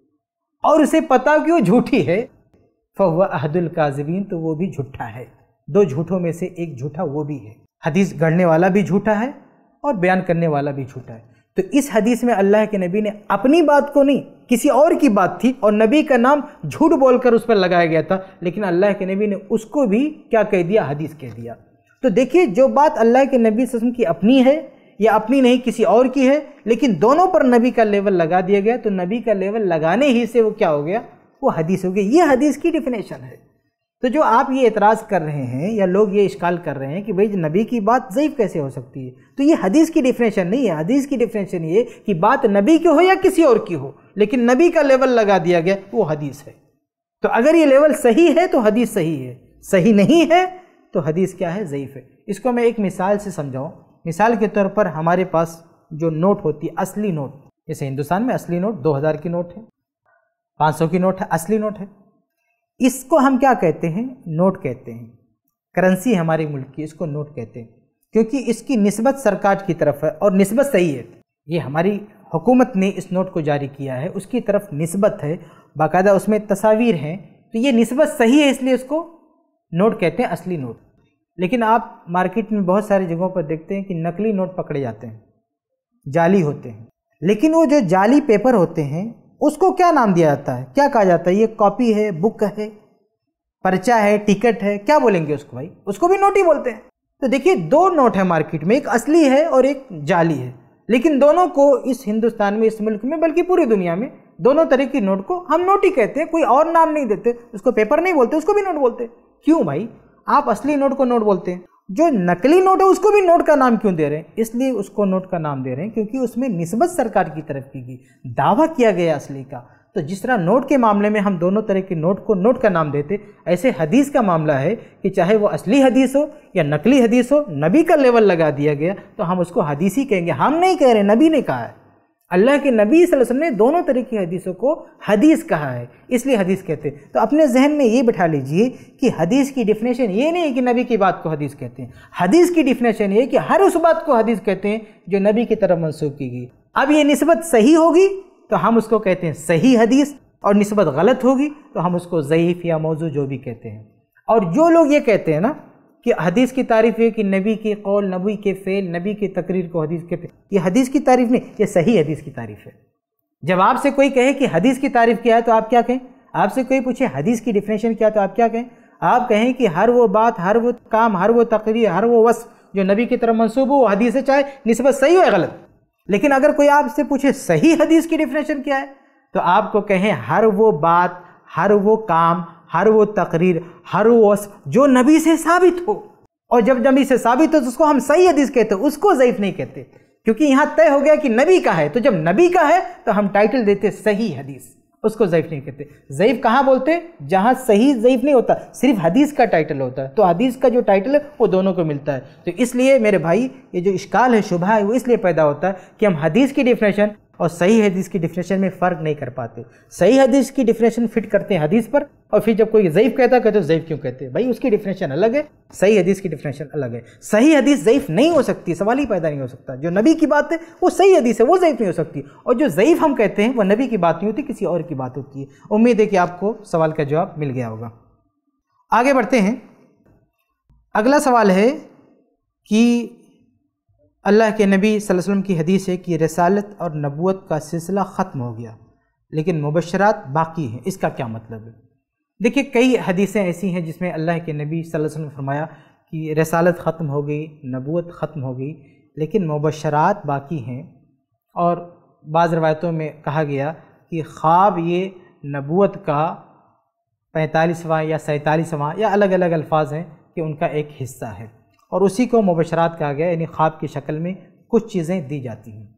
اور اسے پتا کہ وہ جھوٹی ہے، فہو احد الکاذبین، تو وہ بھی جھوٹا ہے۔ دو جھوٹوں میں سے ایک جھوٹا وہ بھی ہے۔ حدیث گڑھنے والا بھی جھوٹا ہے اور بیان کرنے والا بھی جھوٹا ہے۔ تو اس حدیث میں اللہ کے نبی نے اپنی بات کو نہیں، کسی اور کی بات تھی اور نبی کا نام جھوٹ بول کر اس پر لگایا گیا تھا، لیکن اللہ کے نبی نے اس کو بھی کیا کہہ دیا؟ حدیث کہہ دیا۔ تو دیکھیے، جو بات اللہ کے نبی صلی اللہ علیہ وسلم کی اپنی ہے یا اپنی نہیں کسی اور کی ہے، لیکن دونوں پر نبی کا لیول لگا دیا گیا، تو نبی کا لیول لگانے ہی سے وہ کیا ہو گیا؟ وہ حدیث ہو گئی۔ یہ حدیث کی ڈیفینیشن ہے۔ تو جو آپ یہ اعتراض کر رہے ہیں یا لوگ یہ اشکال کر رہے ہیں کہ بھئی نبی کی بات ضعیف کیسے ہو سکتی ہے، تو یہ حدیث کی ڈیفینیشن نہیں ہے۔ حدیث کی ڈیفینیشن یہ کہ بات نبی کی ہو یا کسی اور کی ہو، لیکن نبی کا لیول لگا دیا گیا، وہ حدیث ہے۔ تو اگر یہ لیول صحیح ہے تو حدیث صحیح ہے، صحیح نہیں ہے تو حدیث کیا ہے؟ ضعیف ہے۔ اس کو میں ایک مثال سے سمجھاؤں۔ مثال کے طور پر ہمارے پاس جو نوٹ ہوتی ہے، اصلی نوٹ، جیسے ہندوستان میں اصلی نوٹ 2000 کی نوٹ ہے، 500 کی نوٹ ہے، اصلی نوٹ ہے، اس کو ہم کیا کہتے ہیں؟ نوٹ کہتے ہیں۔ کرنسی ہمارے ملک کی، اس کو نوٹ کہتے ہیں، کیونکہ اس کی نسبت سرکار کی طرف ہے اور نسبت صحیح ہے۔ یہ ہماری حکومت نے اس نوٹ کو جاری کیا ہے، اس کی طرف نسبت ہے، باقاعدہ اس میں تصاویر ہیں، تو یہ نسبت صحیح ہے، اس لیے اس کو نوٹ کہتے ہیں، اصلی نوٹ۔ لیکن آپ مارکیٹ میں بہت ساری جگہوں پر دیکھتے ہیں کہ نقلی نوٹ پکڑے جاتے ہیں، جعلی ہوتے ہیں، لیکن وہ جو جعلی پیپر ہوتے ہیں اس کو کیا نام دیا جاتا ہے؟ کیا کہا جاتا ہے؟ یہ کاپی ہے، بک ہے، پرچہ ہے، ٹکٹ ہے، کیا بولیں گے اس کو؟ بھائی اس کو بھی نوٹ ہی بولتے ہیں۔ تو دیکھیے، دو نوٹ ہے مارکیٹ میں، ایک اصلی ہے اور ایک جعلی ہے، لیکن دونوں کو اس ہندوستان میں، اس ملک میں، بلکہ پوری دنیا میں دونوں طرح کی نوٹ کو ہم نوٹ ہی کہتے ہیں، کوئی اور نام نہیں دیتے، اس کو پیپر نہیں بولتے، اس کو بھی نوٹ بولتے ہیں۔ کیوں بھائی آپ اصلی نوٹ کو نوٹ بولتے ہیں، جو نقلی نوٹ ہے اس کو بھی نوٹ کا نام کیوں دے رہے ہیں؟ اس لیے اس کو نوٹ کا نام دے رہے ہیں کیونکہ اس میں نسبت سرکار کی طرف کی گئی، دعویٰ کیا گیا اصلی کا۔ تو جس طرح نوٹ کے معاملے میں ہم دونوں طرح کی نوٹ کو نوٹ کا نام دیتے، ایسے حدیث کا معاملہ ہے کہ چاہے وہ اصلی حدیث ہو یا نقلی حدیث ہو، نبی کا لیول لگا دیا گیا تو ہم اس کو حدیث ہی کہیں گے۔ ہم نہیں کہہ رہے، نبی نے کہا ہے، اللہ کے نبی صلی اللہ علیہ وسلم نے دونوں طرح کی حدیثوں کو حدیث کہا ہے، اس لیے حدیث کہتے ہیں۔ تو اپنے ذہن میں یہ بٹھا لیجئے کہ حدیث کی ڈیفینیشن یہ نہیں ہے کہ نبی کی بات کو حدیث کہتے ہیں، حدیث کی ڈیفینیشن یہ ہے کہ ہر اس بات کو حدیث کہتے ہیں جو نبی کی طرف منسوب کی گئی۔ اب یہ نسبت صحیح ہوگی تو ہم اس کو کہتے ہیں صحیح حدیث، اور نسبت غلط ہوگی تو ہم اس کو ضعیف یا موضوع جو بھی کہتے ہیں۔ اور جو لوگ یہ کہتے ہیں نا کہ حدیث کی تعریف ہے کہ نبی کے قول، نبی کے فعل، نبی کی تقریر کو حدیث کہتے ہیں، یہ حدیث کی تعریف نہیں، یہ صحیح حدیث کی تعریف ہے۔ جب آپ سے کوئی کہے کہ حدیث کی تعریف کیا ہے تو آپ کیا کہیں؟ آپ سے کوئی پوچھے حدیث کی ڈیفینیشن کیا تو آپ کیا کہیں؟ آپ کہیں کہ ہر وہ بات، ہر وہ کام، ہر وہ تقریر، ہر وہ وصف جو نبی کی طرف منسوب ہو وہ حدیث ہے، چاہے نسبت صحیح ہو یا غلط۔ لیکن اگر کوئی آپ سے پوچھے صحیح حدیث کی ڈیفینیشن کیا ہے تو آپ کو کہیں ہر وہ بات، ہر وہ کام، ہر وہ تقریر، ہر وہ وصف جو نبی سے ثابت ہو، اور جب نبی سے ثابت ہو تو اس کو ہم صحیح حدیث کہتے ہیں، اس کو ضعیف نہیں کہتے، کیونکہ یہاں طے ہو گیا کہ نبی کا ہے، تو جب نبی کا ہے تو ہم ٹائٹل دیتے صحیح حدیث، اس کو ضعیف نہیں کہتے۔ ضعیف کہاں بولتے؟ جہاں صحیح ضعیف نہیں ہوتا، صرف حدیث کا ٹائٹل ہوتا ہے، تو حدیث کا جو ٹائٹل ہے وہ دونوں کو ملتا ہے۔ تو اس لیے میرے بھائی یہ جو اشکال ہے، شبہ ہے، وہ اس لیے پیدا ہوتا ہے کہ ہم حدیث کی ڈیفینیشن اور صحیح حدیث کی ڈیفینیشن میں فرق نہیں کر پاتے۔ صحیح حدیث کی ڈیفینیشن فٹ کرتے ہیں حدیث پر، اور پھر جب کوئی ضعیف کہتا ہے کہتے ہیں ضعیف کیوں کہتے ہیں؟ بھائی اس کی ڈیفینیشن الگ ہے، صحیح حدیث کی ڈیفینیشن الگ ہے۔ صحیح حدیث ضعیف نہیں ہو سکتی، سوال ہی پیدا نہیں ہو سکتا۔ جو نبی کی بات ہے وہ صحیح حدیث ہے، وہ ضعیف نہیں ہو سکتی، اور جو ضعیف ہم کہتے ہیں وہ نبی کی بات نہیں ہوتی، کسی اور کی بات ہوتی ہے۔ امید ہے کہ آپ کو سوال کا جواب مل گیا ہوگا۔ آگے بڑھتے ہیں۔ اگلا سوال ہے کہ اللہ کے نبی صلی اللہ علیہ وسلم کی حدیث ہے کہ رسالت اور نبوت کا سلسلہ ختم ہو گیا لیکن مبشرات باقی ہیں، اس کا کیا مطلب ہے؟ دیکھیے، کئی حدیثیں ایسی ہیں جس میں اللہ کے نبی صلی اللہ علیہ وسلم نے فرمایا کہ رسالت ختم ہو گئی، نبوت ختم ہو گئی، لیکن مبشرات باقی ہیں۔ اور بعض روایتوں میں کہا گیا کہ خواب یہ نبوت کا 45واں یا 47واں یا الگ الگ الفاظ ہیں کہ ان کا ایک حصہ ہے، اور اسی کو مبشرات کہا گیا، یعنی خواب کی شکل میں کچھ چیزیں دی جاتی ہیں۔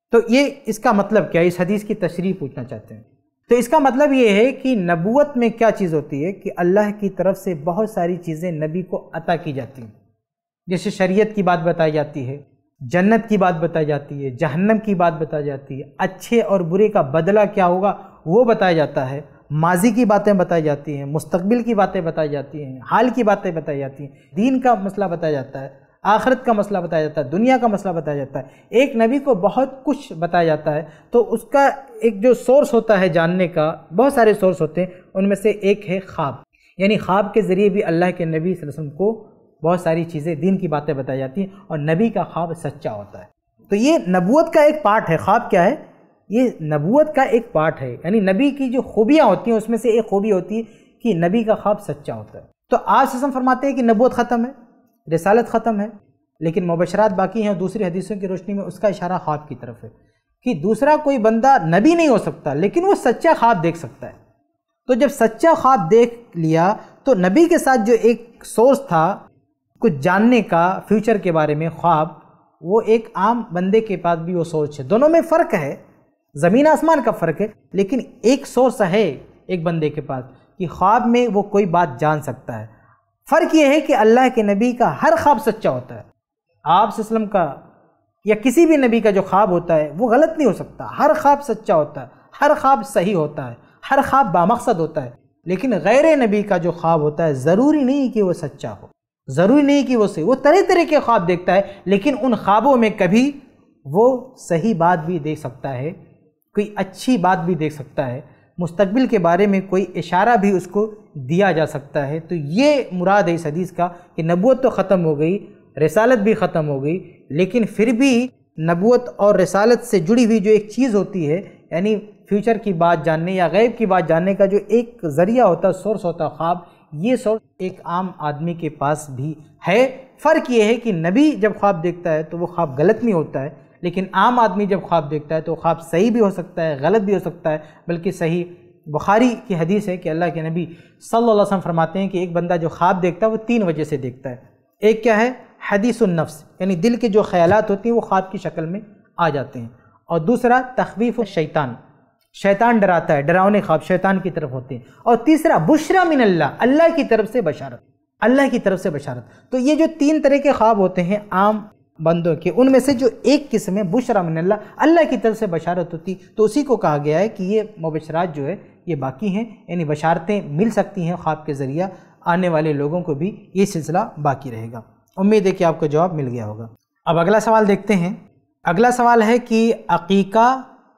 تو یہ اس کا مطلب کیا ہے؟ اس حدیث کی تشریح پوچھنا چاہتے ہیں۔ تو اس کا مطلب یہ ہے کہ نبوت میں کیا چیز ہوتی ہے کہ اللہ کی طرف سے بہت ساری چیزیں نبی کو عطا کی جاتی ہیں، جیسے شریعت کی بات بتائی جاتی ہے، جنت کی بات بتائی جاتی ہے، جہنم کی بات بتائی جاتی ہے، اچھے اور برے کا بدلہ کیا ہوگا وہ بتایا جاتا ہے، ماضی کی باتیں بتائی جاتی ہیں، مستقبل کی باتیں بتائی جاتی ہیں، حال کی باتیں بتائی جاتی ہیں، دین کا مسئلہ بتایا جاتا ہے، آخرت کا مسئلہ بتایا جاتا ہے، دنیا کا مسئلہ بتایا جاتا ہے۔ ایک نبی کو بہت کچھ بتایا جاتا ہے، تو اس کا ایک جو سورس ہوتا ہے جاننے کا، بہت سارے سورس ہوتے ہیں، ان میں سے ایک ہے خواب، یعنی خواب کے ذریعے بھی اللہ کے نبی صلی اللہ علیہ وسلم کو بہت ساری چیزیں، دین کی باتیں بتائی جاتی ہیں، اور نبی کا خواب سچا ہوتا ہے۔ تو یہ نبوت کا ایک پارٹ ہے۔ خواب کیا ہے؟ یہ نبوت کا ایک پارٹ ہے، یعنی نبی کی جو خوبیاں ہوتی ہیں اس میں سے ایک خوبی ہوتی ہے کہ نبی کا خواب سچا ہوتا ہے۔ تو آج ہم فرماتے ہیں کہ نبوت ختم ہے، رسالت ختم ہے، لیکن مبشرات باقی ہیں، اور دوسری حدیثوں کی روشنی میں اس کا اشارہ خواب کی طرف ہے کہ دوسرا کوئی بندہ نبی نہیں ہو سکتا لیکن وہ سچا خواب دیکھ سکتا ہے۔ تو جب سچا خواب دیکھ لیا تو نبی کے ساتھ جو ایک سورس تھا کچھ جاننے کا فیوچر کے بارے میں، خواب، وہ ایک عام بندے کے پاس بھی وہ سورس ہے۔ دونوں میں فرق ہے، زمین آسمان کا فرق ہے، لیکن ایک سورس ہے ایک بندے کے پاس کہ خواب میں وہ کوئی بات جان سکتا ہے۔ فرق یہ ہے کہ اللہ کے نبی کا ہر خواب سچا ہوتا ہے۔ آپ صلی اللہ علیہ وسلم کا یا کسی بھی نبی کا جو خواب ہوتا ہے وہ غلط نہیں ہو سکتا، ہر خواب سچا ہوتا ہے، ہر خواب صحیح ہوتا ہے، ہر خواب بامقصد ہوتا ہے۔ لیکن غیر نبی کا جو خواب ہوتا ہے ضروری نہیں کہ وہ سچا ہو، ضروری نہیں کہ وہ صحیح، وہ طرح طرح کے خواب دیکھتا ہے، لیکن ان خوابوں میں کبھی وہ صحیح بات بھی دیکھ سکتا ہے، کوئی اچھی بات بھی دیکھ سکتا ہے، مستقبل کے بارے میں کوئی اشارہ بھی اس کو دیا جا سکتا ہے۔ تو یہ مراد ہے اس حدیث کا کہ نبوت تو ختم ہو گئی، رسالت بھی ختم ہو گئی، لیکن پھر بھی نبوت اور رسالت سے جڑی ہوئی جو ایک چیز ہوتی ہے، یعنی فیوچر کی بات جاننے یا غیب کی بات جاننے کا جو ایک ذریعہ ہوتا ہے، سورس ہوتا ہے خواب، یہ سورس ایک عام آدمی کے پاس بھی ہے۔ فرق یہ ہے کہ نبی جب خواب دیکھتا ہے تو وہ خواب غلط نہیں ہوتا ہے، لیکن عام آدمی جب خواب دیکھتا ہے تو خواب صحیح بھی ہو سکتا ہے، غلط بھی ہو سکتا ہے، بلکہ صحیح۔ بخاری کی حدیث ہے کہ اللہ کے نبی صلی اللہ علیہ وسلم فرماتے ہیں کہ ایک بندہ جو خواب دیکھتا ہے وہ 3 وجہ سے دیکھتا ہے۔ ایک کیا ہے؟ حدیث النفس، یعنی دل کے جو خیالات ہوتی ہیں وہ خواب کی شکل میں آ جاتے ہیں، اور دوسرا تخویف الشیطان، شیطان ڈراتا ہے، ڈراؤنے خواب شیطان کی طرف ہوتے ہیں، اور تیسرا بشرا من اللہ، اللہ کی طرف سے بشارت، اللہ کی طرف سے بشارت۔ تو یہ جو 3 طرح کے خواب ہوتے ہیں عام بندوں کے، ان میں سے جو ایک قسم ہے بشرا من اللہ، اللہ کی طرف سے بشارت ہوتی، تو اسی کو کہا گیا ہے کہ یہ مبشرات جو ہے یہ باقی ہیں، یعنی بشارتیں مل سکتی ہیں خواب کے ذریعہ، آنے والے لوگوں کو بھی یہ سلسلہ باقی رہے گا۔ امید ہے کہ آپ کو جواب مل گیا ہوگا۔ اب اگلا سوال دیکھتے ہیں۔ اگلا سوال ہے کہ عقیقہ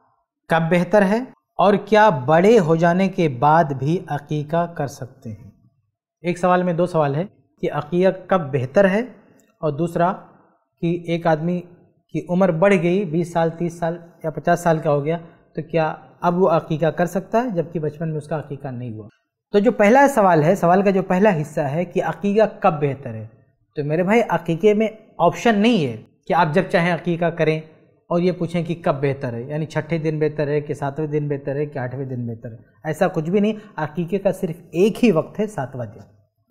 کب بہتر ہے، اور کیا بڑے ہو جانے کے بعد بھی عقیقہ کر سکتے ہیں؟ ایک سوال میں 2 سوال ہے کہ عقیقہ کب بہتر ہے، اور دوسرا کہ ایک آدمی کی عمر بڑھ گئی، 20 سال 30 سال یا 50 سال کا ہو گیا، تو کیا اب وہ عقیقہ کر سکتا ہے جبکہ بچپن میں اس کا عقیقہ نہیں ہوا؟ تو جو پہلا سوال ہے، سوال کا جو پہلا حصہ ہے کہ عقیقہ کب بہتر ہے، تو میرے بھائی عقیقے میں آپشن نہیں ہے کہ آپ جب چاہیں عقیقہ کریں اور یہ پوچھیں کہ کب بہتر ہے، یعنی 6ٹھے دن بہتر ہے کہ 7ویں دن بہتر ہے کہ 8ویں دن بہتر ہے، ایسا کچھ بھی نہیں۔ عقیقے کا صرف ایک ہی وقت ہے، 7واں دن۔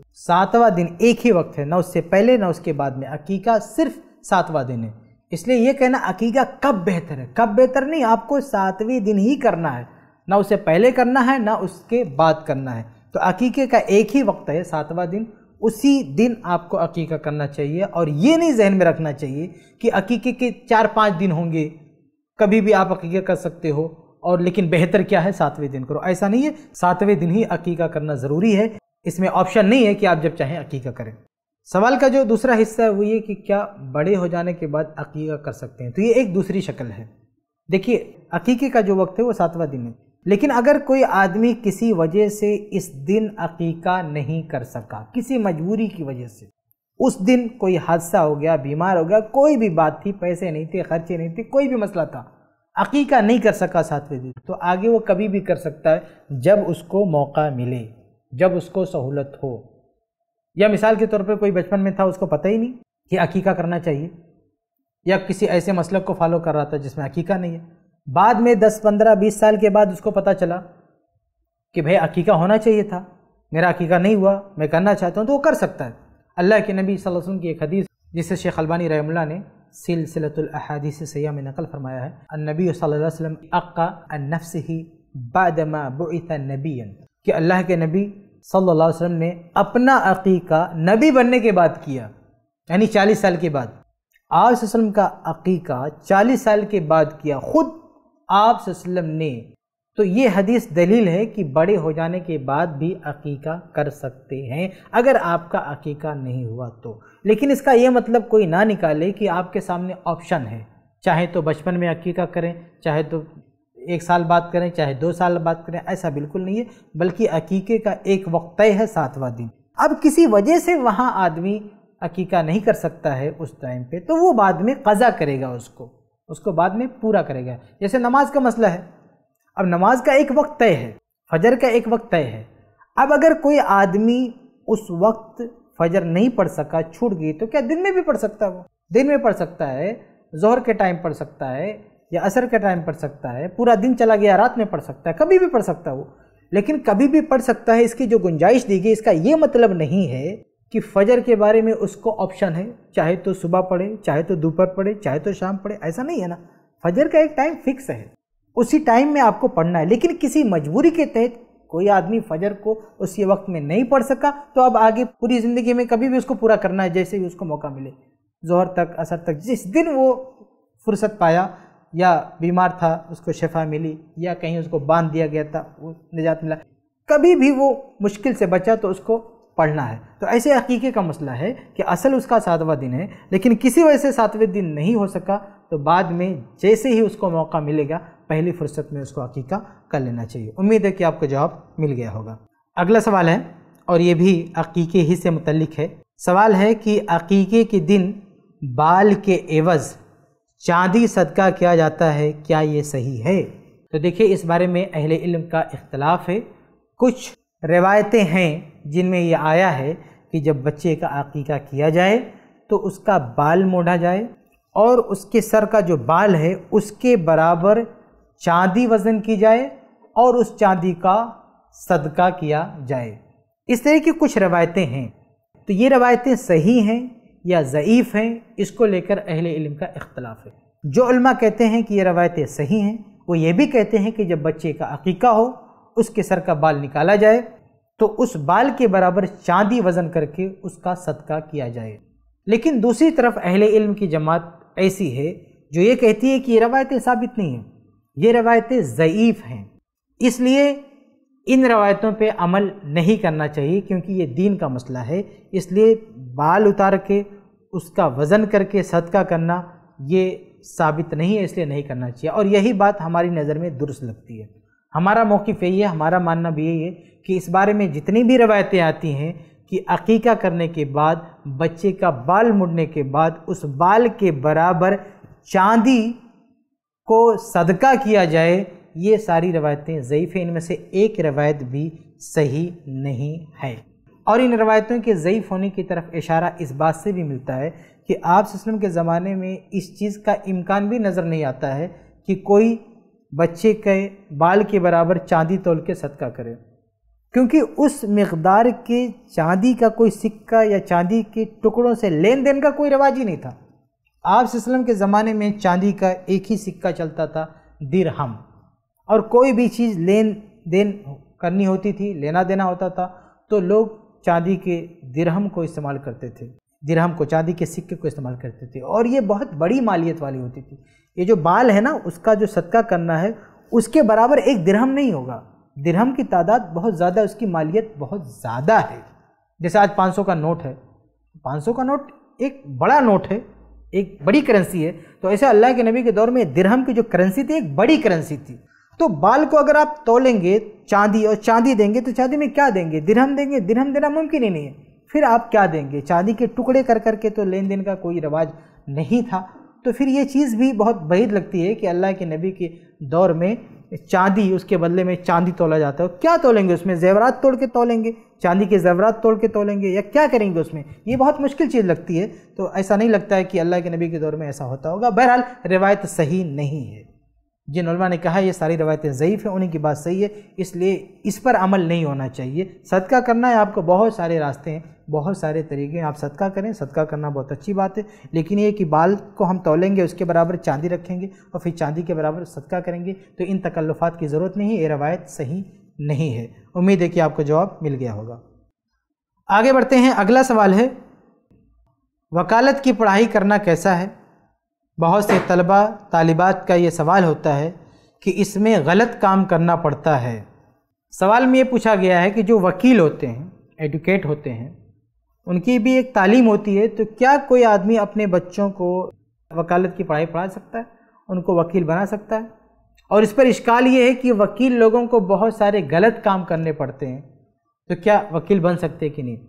7واں دن ایک ہی وقت ہے، نہ اس سے پہلے نہ اس کے بعد میں، عقیقہ صرف 7واں دن ہے۔ اس لیے یہ کہنا عقیقہ کب بہتر ہے، کب بہتر نہیں، آپ کو 7ویں دن ہی کرنا ہے، نہ اسے پہلے کرنا ہے نہ اس کے بعد کرنا ہے۔ تو عقیقے کا ایک ہی وقت ہے، 7واں دن، اسی دن آپ کو عقیقہ کرنا چاہیے، اور یہ نہیں ذہن میں رکھنا چاہیے کہ عقیقے کے 4-5 دن ہوں گے، کبھی بھی آپ عقیقہ کر سکتے ہو، اور لیکن بہتر کیا ہے 7ویں دن کرو، ایسا نہیں ہے۔ 7ویں دن ہی عقیقہ کرنا ضروری ہے، اس میں آپشن نہیں ہے کہ آپ جب چاہیں عقیقہ کریں۔ سوال کا جو دوسرا حصہ ہے وہ یہ کہ کیا بڑے ہو جانے کے بعد عقیقہ کر سکتے ہیں، تو یہ ایک دوسری شکل ہے۔ دیکھیے عقیقے کا جو وقت ہے وہ 7واں دن ہے، لیکن اگر کوئی آدمی کسی وجہ سے اس دن عقیقہ نہیں کر سکا، کسی مجبوری کی وجہ سے، اس دن کوئی حادثہ ہو گیا، بیمار ہو گیا، کوئی بھی بات تھی، پیسے نہیں تھے، خرچے نہیں تھے، کوئی بھی مسئلہ تھا، عقیقہ نہیں کر سکا 7ویں دن، تو آگے وہ کبھی بھی کر سکتا ہے جب اس کو موقع ملے، جب اس کو سہولت ہو۔ یا مثال کے طور پر کوئی بچپن میں تھا، اس کو پتہ ہی نہیں کہ عقیقہ کرنا چاہیے، یا کسی ایسے مسلک کو فالو کر رہا تھا جس میں عقیقہ نہیں ہے، بعد میں 10 15 20 سال کے بعد اس کو پتہ چلا کہ بھئی عقیقہ ہونا چاہیے تھا، میرا عقیقہ نہیں ہوا، میں کرنا چاہتا ہوں، تو وہ کر سکتا ہے۔ اللہ کے نبی صلی اللہ علیہ وسلم کی ایک حدیث جسے شیخ البانی رحمہ اللہ نے सिलसिलतुल अहादीस सय्या में नकल फरमाया है, अन्नबी सल्लल्लाहु अलैहि वसल्लम अक्का अन नफ्सिही बादमा बुइता नबियन, कि अल्लाह के नबी सल्लल्लाहु अलैहि वसल्लम ने अपना अकीका नबी बनने के बाद किया, यानी 40 साल के बाद। आप सल्लल्लाहु अलैहि वसल्लम का अकीका 40 साल के बाद किया खुद आप सल्लल्लाहु अलैहि वसल्लम ने। तो ये हदीस दलील है कि बड़े हो जाने के बाद भी अकीका कर सकते हैं अगर आपका अकीका नहीं हुआ तो। लेकिन इसका ये मतलब कोई ना निकाले कि आपके सामने ऑप्शन है, चाहे तो बचपन में अकीका करें, चाहे तो 1 साल बाद करें, चाहे 2 साल बाद करें, ऐसा बिल्कुल नहीं है। बल्कि अकीके का एक वक्त तय है 7वां दिन। अब किसी वजह से वहाँ आदमी अकीका नहीं कर सकता है उस टाइम पे, तो वो बाद में क़ज़ा करेगा, उसको बाद में पूरा करेगा। जैसे नमाज का मसला है, अब नमाज का एक वक्त तय है, फजर का एक वक्त तय है। अब अगर कोई आदमी उस वक्त फजर नहीं पढ़ सका, छूट गई, तो क्या दिन में भी पढ़ सकता है? वो दिन में पढ़ सकता है, ज़ोहर के टाइम पढ़ सकता है या असर के टाइम पढ़ सकता है, पूरा दिन चला गया रात में पढ़ सकता है, कभी भी पढ़ सकता है वो। लेकिन कभी भी पढ़ सकता है, इसकी जो गुंजाइश दी गई, इसका ये मतलब नहीं है कि फ़जर के बारे में उसको ऑप्शन है, चाहे तो सुबह पढ़े, चाहे तो दोपहर पढ़े, चाहे तो शाम पढ़े, ऐसा नहीं है ना। फ़जर का एक टाइम फिक्स है, उसी टाइम में आपको पढ़ना है। लेकिन किसी मजबूरी के तहत कोई आदमी फ़जर को उसी वक्त में नहीं पढ़ सका, तो अब आगे पूरी ज़िंदगी में कभी भी उसको पूरा करना है, जैसे ही उसको मौका मिले, ज़ोहर तक, असर तक, जिस दिन वो फुर्सत पाया, या बीमार था उसको शिफा मिली, या कहीं उसको बांध दिया गया था वो निजात मिला, कभी भी वो मुश्किल से बचा तो उसको पढ़ना है। तो ऐसे अकीके का मसला है कि असल उसका 7वां दिन है, लेकिन किसी वजह से 7वें दिन नहीं हो सका, तो बाद में जैसे ही उसको मौका मिलेगा पहली फुर्सत में उसको अकीका कर लेना चाहिए। उम्मीद है कि आपको जवाब मिल गया होगा। अगला सवाल है, और ये भी अकीके ही से मुतल्लिक है। सवाल है कि अकीके के दिन बाल के एवज़ चांदी सदका किया जाता है, क्या ये सही है? तो देखिए, इस बारे में अहले इल्म का इख्तलाफ है। कुछ रिवायतें हैं जिनमें ये आया है कि जब बच्चे का अकीका किया जाए तो उसका बाल मोड़ा जाए और उसके सर का जो बाल है उसके बराबर चांदी वज़न की जाए और उस चांदी का सदका किया जाए। इस तरह की कुछ रवायतें हैं। तो ये रवायतें सही हैं या ज़ईफ़ हैं, इसको लेकर अहले इल्म का इख्तलाफ है। जो उलमा कहते हैं कि ये रवायतें सही हैं, वो ये भी कहते हैं कि जब बच्चे का अकीका हो उसके सर का बाल निकाला जाए तो उस बाल के बराबर चांदी वज़न करके उसका सदका किया जाए। लेकिन दूसरी तरफ अहले इल्म की जमात ऐसी है जो ये कहती है कि ये रवायतें साबित नहीं हैं, ये रवायतें ज़ईफ़ हैं, इसलिए इन रवायतों पे अमल नहीं करना चाहिए, क्योंकि ये दीन का मसला है। इसलिए बाल उतार के उसका वज़न करके सदका करना ये साबित नहीं है, इसलिए नहीं करना चाहिए। और यही बात हमारी नज़र में दुरुस्त लगती है। हमारा मौक़िफ़ यही है, हमारा मानना भी यही है कि इस बारे में जितनी भी रवायतें आती हैं कि अकीका करने के बाद बच्चे का बाल मुड़ने के बाद उस बाल के बराबर चांदी को सदका किया जाए, ये सारी रवायतें ज़ईफ़ हैं। इनमें से एक रवायत भी सही नहीं है। और इन रवायतों के ज़ईफ़ होने की तरफ इशारा इस बात से भी मिलता है कि आप सल्लल्लाहु अलैहि वसल्लम के ज़माने में इस चीज़ का इम्कान भी नज़र नहीं आता है कि कोई बच्चे के बाल के बराबर चांदी तोल के सदका करे, क्योंकि उस मिक़दार के चांदी का कोई सिक्का या चांदी के टुकड़ों से लेन देन का कोई रिवाज ही नहीं था। आप सल्लल्लाहु अलैहि वसल्लम के ज़माने में चांदी का एक ही सिक्का चलता था, दिरहम, और कोई भी चीज़ लेन देन करनी होती थी, लेना देना होता था, तो लोग चांदी के दिरहम को इस्तेमाल करते थे, दिरहम को, चांदी के सिक्के को इस्तेमाल करते थे, और ये बहुत बड़ी मालियत वाली होती थी। ये जो बाल है ना, उसका जो सदका करना है उसके बराबर एक दिरहम नहीं होगा। दिरहम की तादाद बहुत ज़्यादा, उसकी मालियत बहुत ज़्यादा है। जैसे आज 500 का नोट है, 500 का नोट एक बड़ा नोट है, एक बड़ी करेंसी है। तो ऐसे अल्लाह के नबी के दौर में दिरहम की जो करेंसी थी एक बड़ी करेंसी थी। तो बाल को अगर आप तोलेंगे चांदी और चांदी देंगे तो चांदी में क्या देंगे? दिरहम देंगे, दिरहम देना मुमकिन ही नहीं है। फिर आप क्या देंगे? चांदी के टुकड़े कर करके तो लेन देन का कोई रिवाज नहीं था। तो फिर ये चीज़ भी बहुत बहीद लगती है कि अल्लाह के नबी के दौर में चांदी, उसके बदले में चांदी तोला जाता है। क्या तोलेंगे उसमें? ज़ेवरात तोड़ के तोलेंगे, चांदी के ज़ेवरात तोड़ के तोलेंगे, या क्या करेंगे उसमें? ये बहुत मुश्किल चीज़ लगती है। तो ऐसा नहीं लगता है कि अल्लाह के नबी के दौर में ऐसा होता होगा। बहरहाल रिवायत सही नहीं है। जिन उलमा ने कहा ये सारी रवायतें ज़ईफ़ हैं, उन्हीं की बात सही है, इसलिए इस पर अमल नहीं होना चाहिए। सदका करना है आपको, बहुत सारे रास्ते हैं, बहुत सारे तरीके हैं, आप सदका करें, सदका करना बहुत अच्छी बात है, लेकिन ये कि बाल को हम तौलेंगे, उसके बराबर चांदी रखेंगे और फिर चांदी के बराबर सदका करेंगे, तो इन तकल्लुफ़ात की ज़रूरत नहीं है, ये रवायत सही नहीं है। उम्मीद है कि आपको जवाब मिल गया होगा। आगे बढ़ते हैं। अगला सवाल है, वकालत की पढ़ाई करना कैसा है? बहुत से तलबा तालिबात का ये सवाल होता है कि इसमें गलत काम करना पड़ता है। सवाल में ये पूछा गया है कि जो वकील होते हैं, एडवोकेट होते हैं, उनकी भी एक तालीम होती है, तो क्या कोई आदमी अपने बच्चों को वकालत की पढ़ाई पढ़ा सकता है, उनको वकील बना सकता है? और इस पर इश्काल ये है कि वकील लोगों को बहुत सारे गलत काम करने पड़ते हैं, तो क्या वकील बन सकते हैं कि नहीं?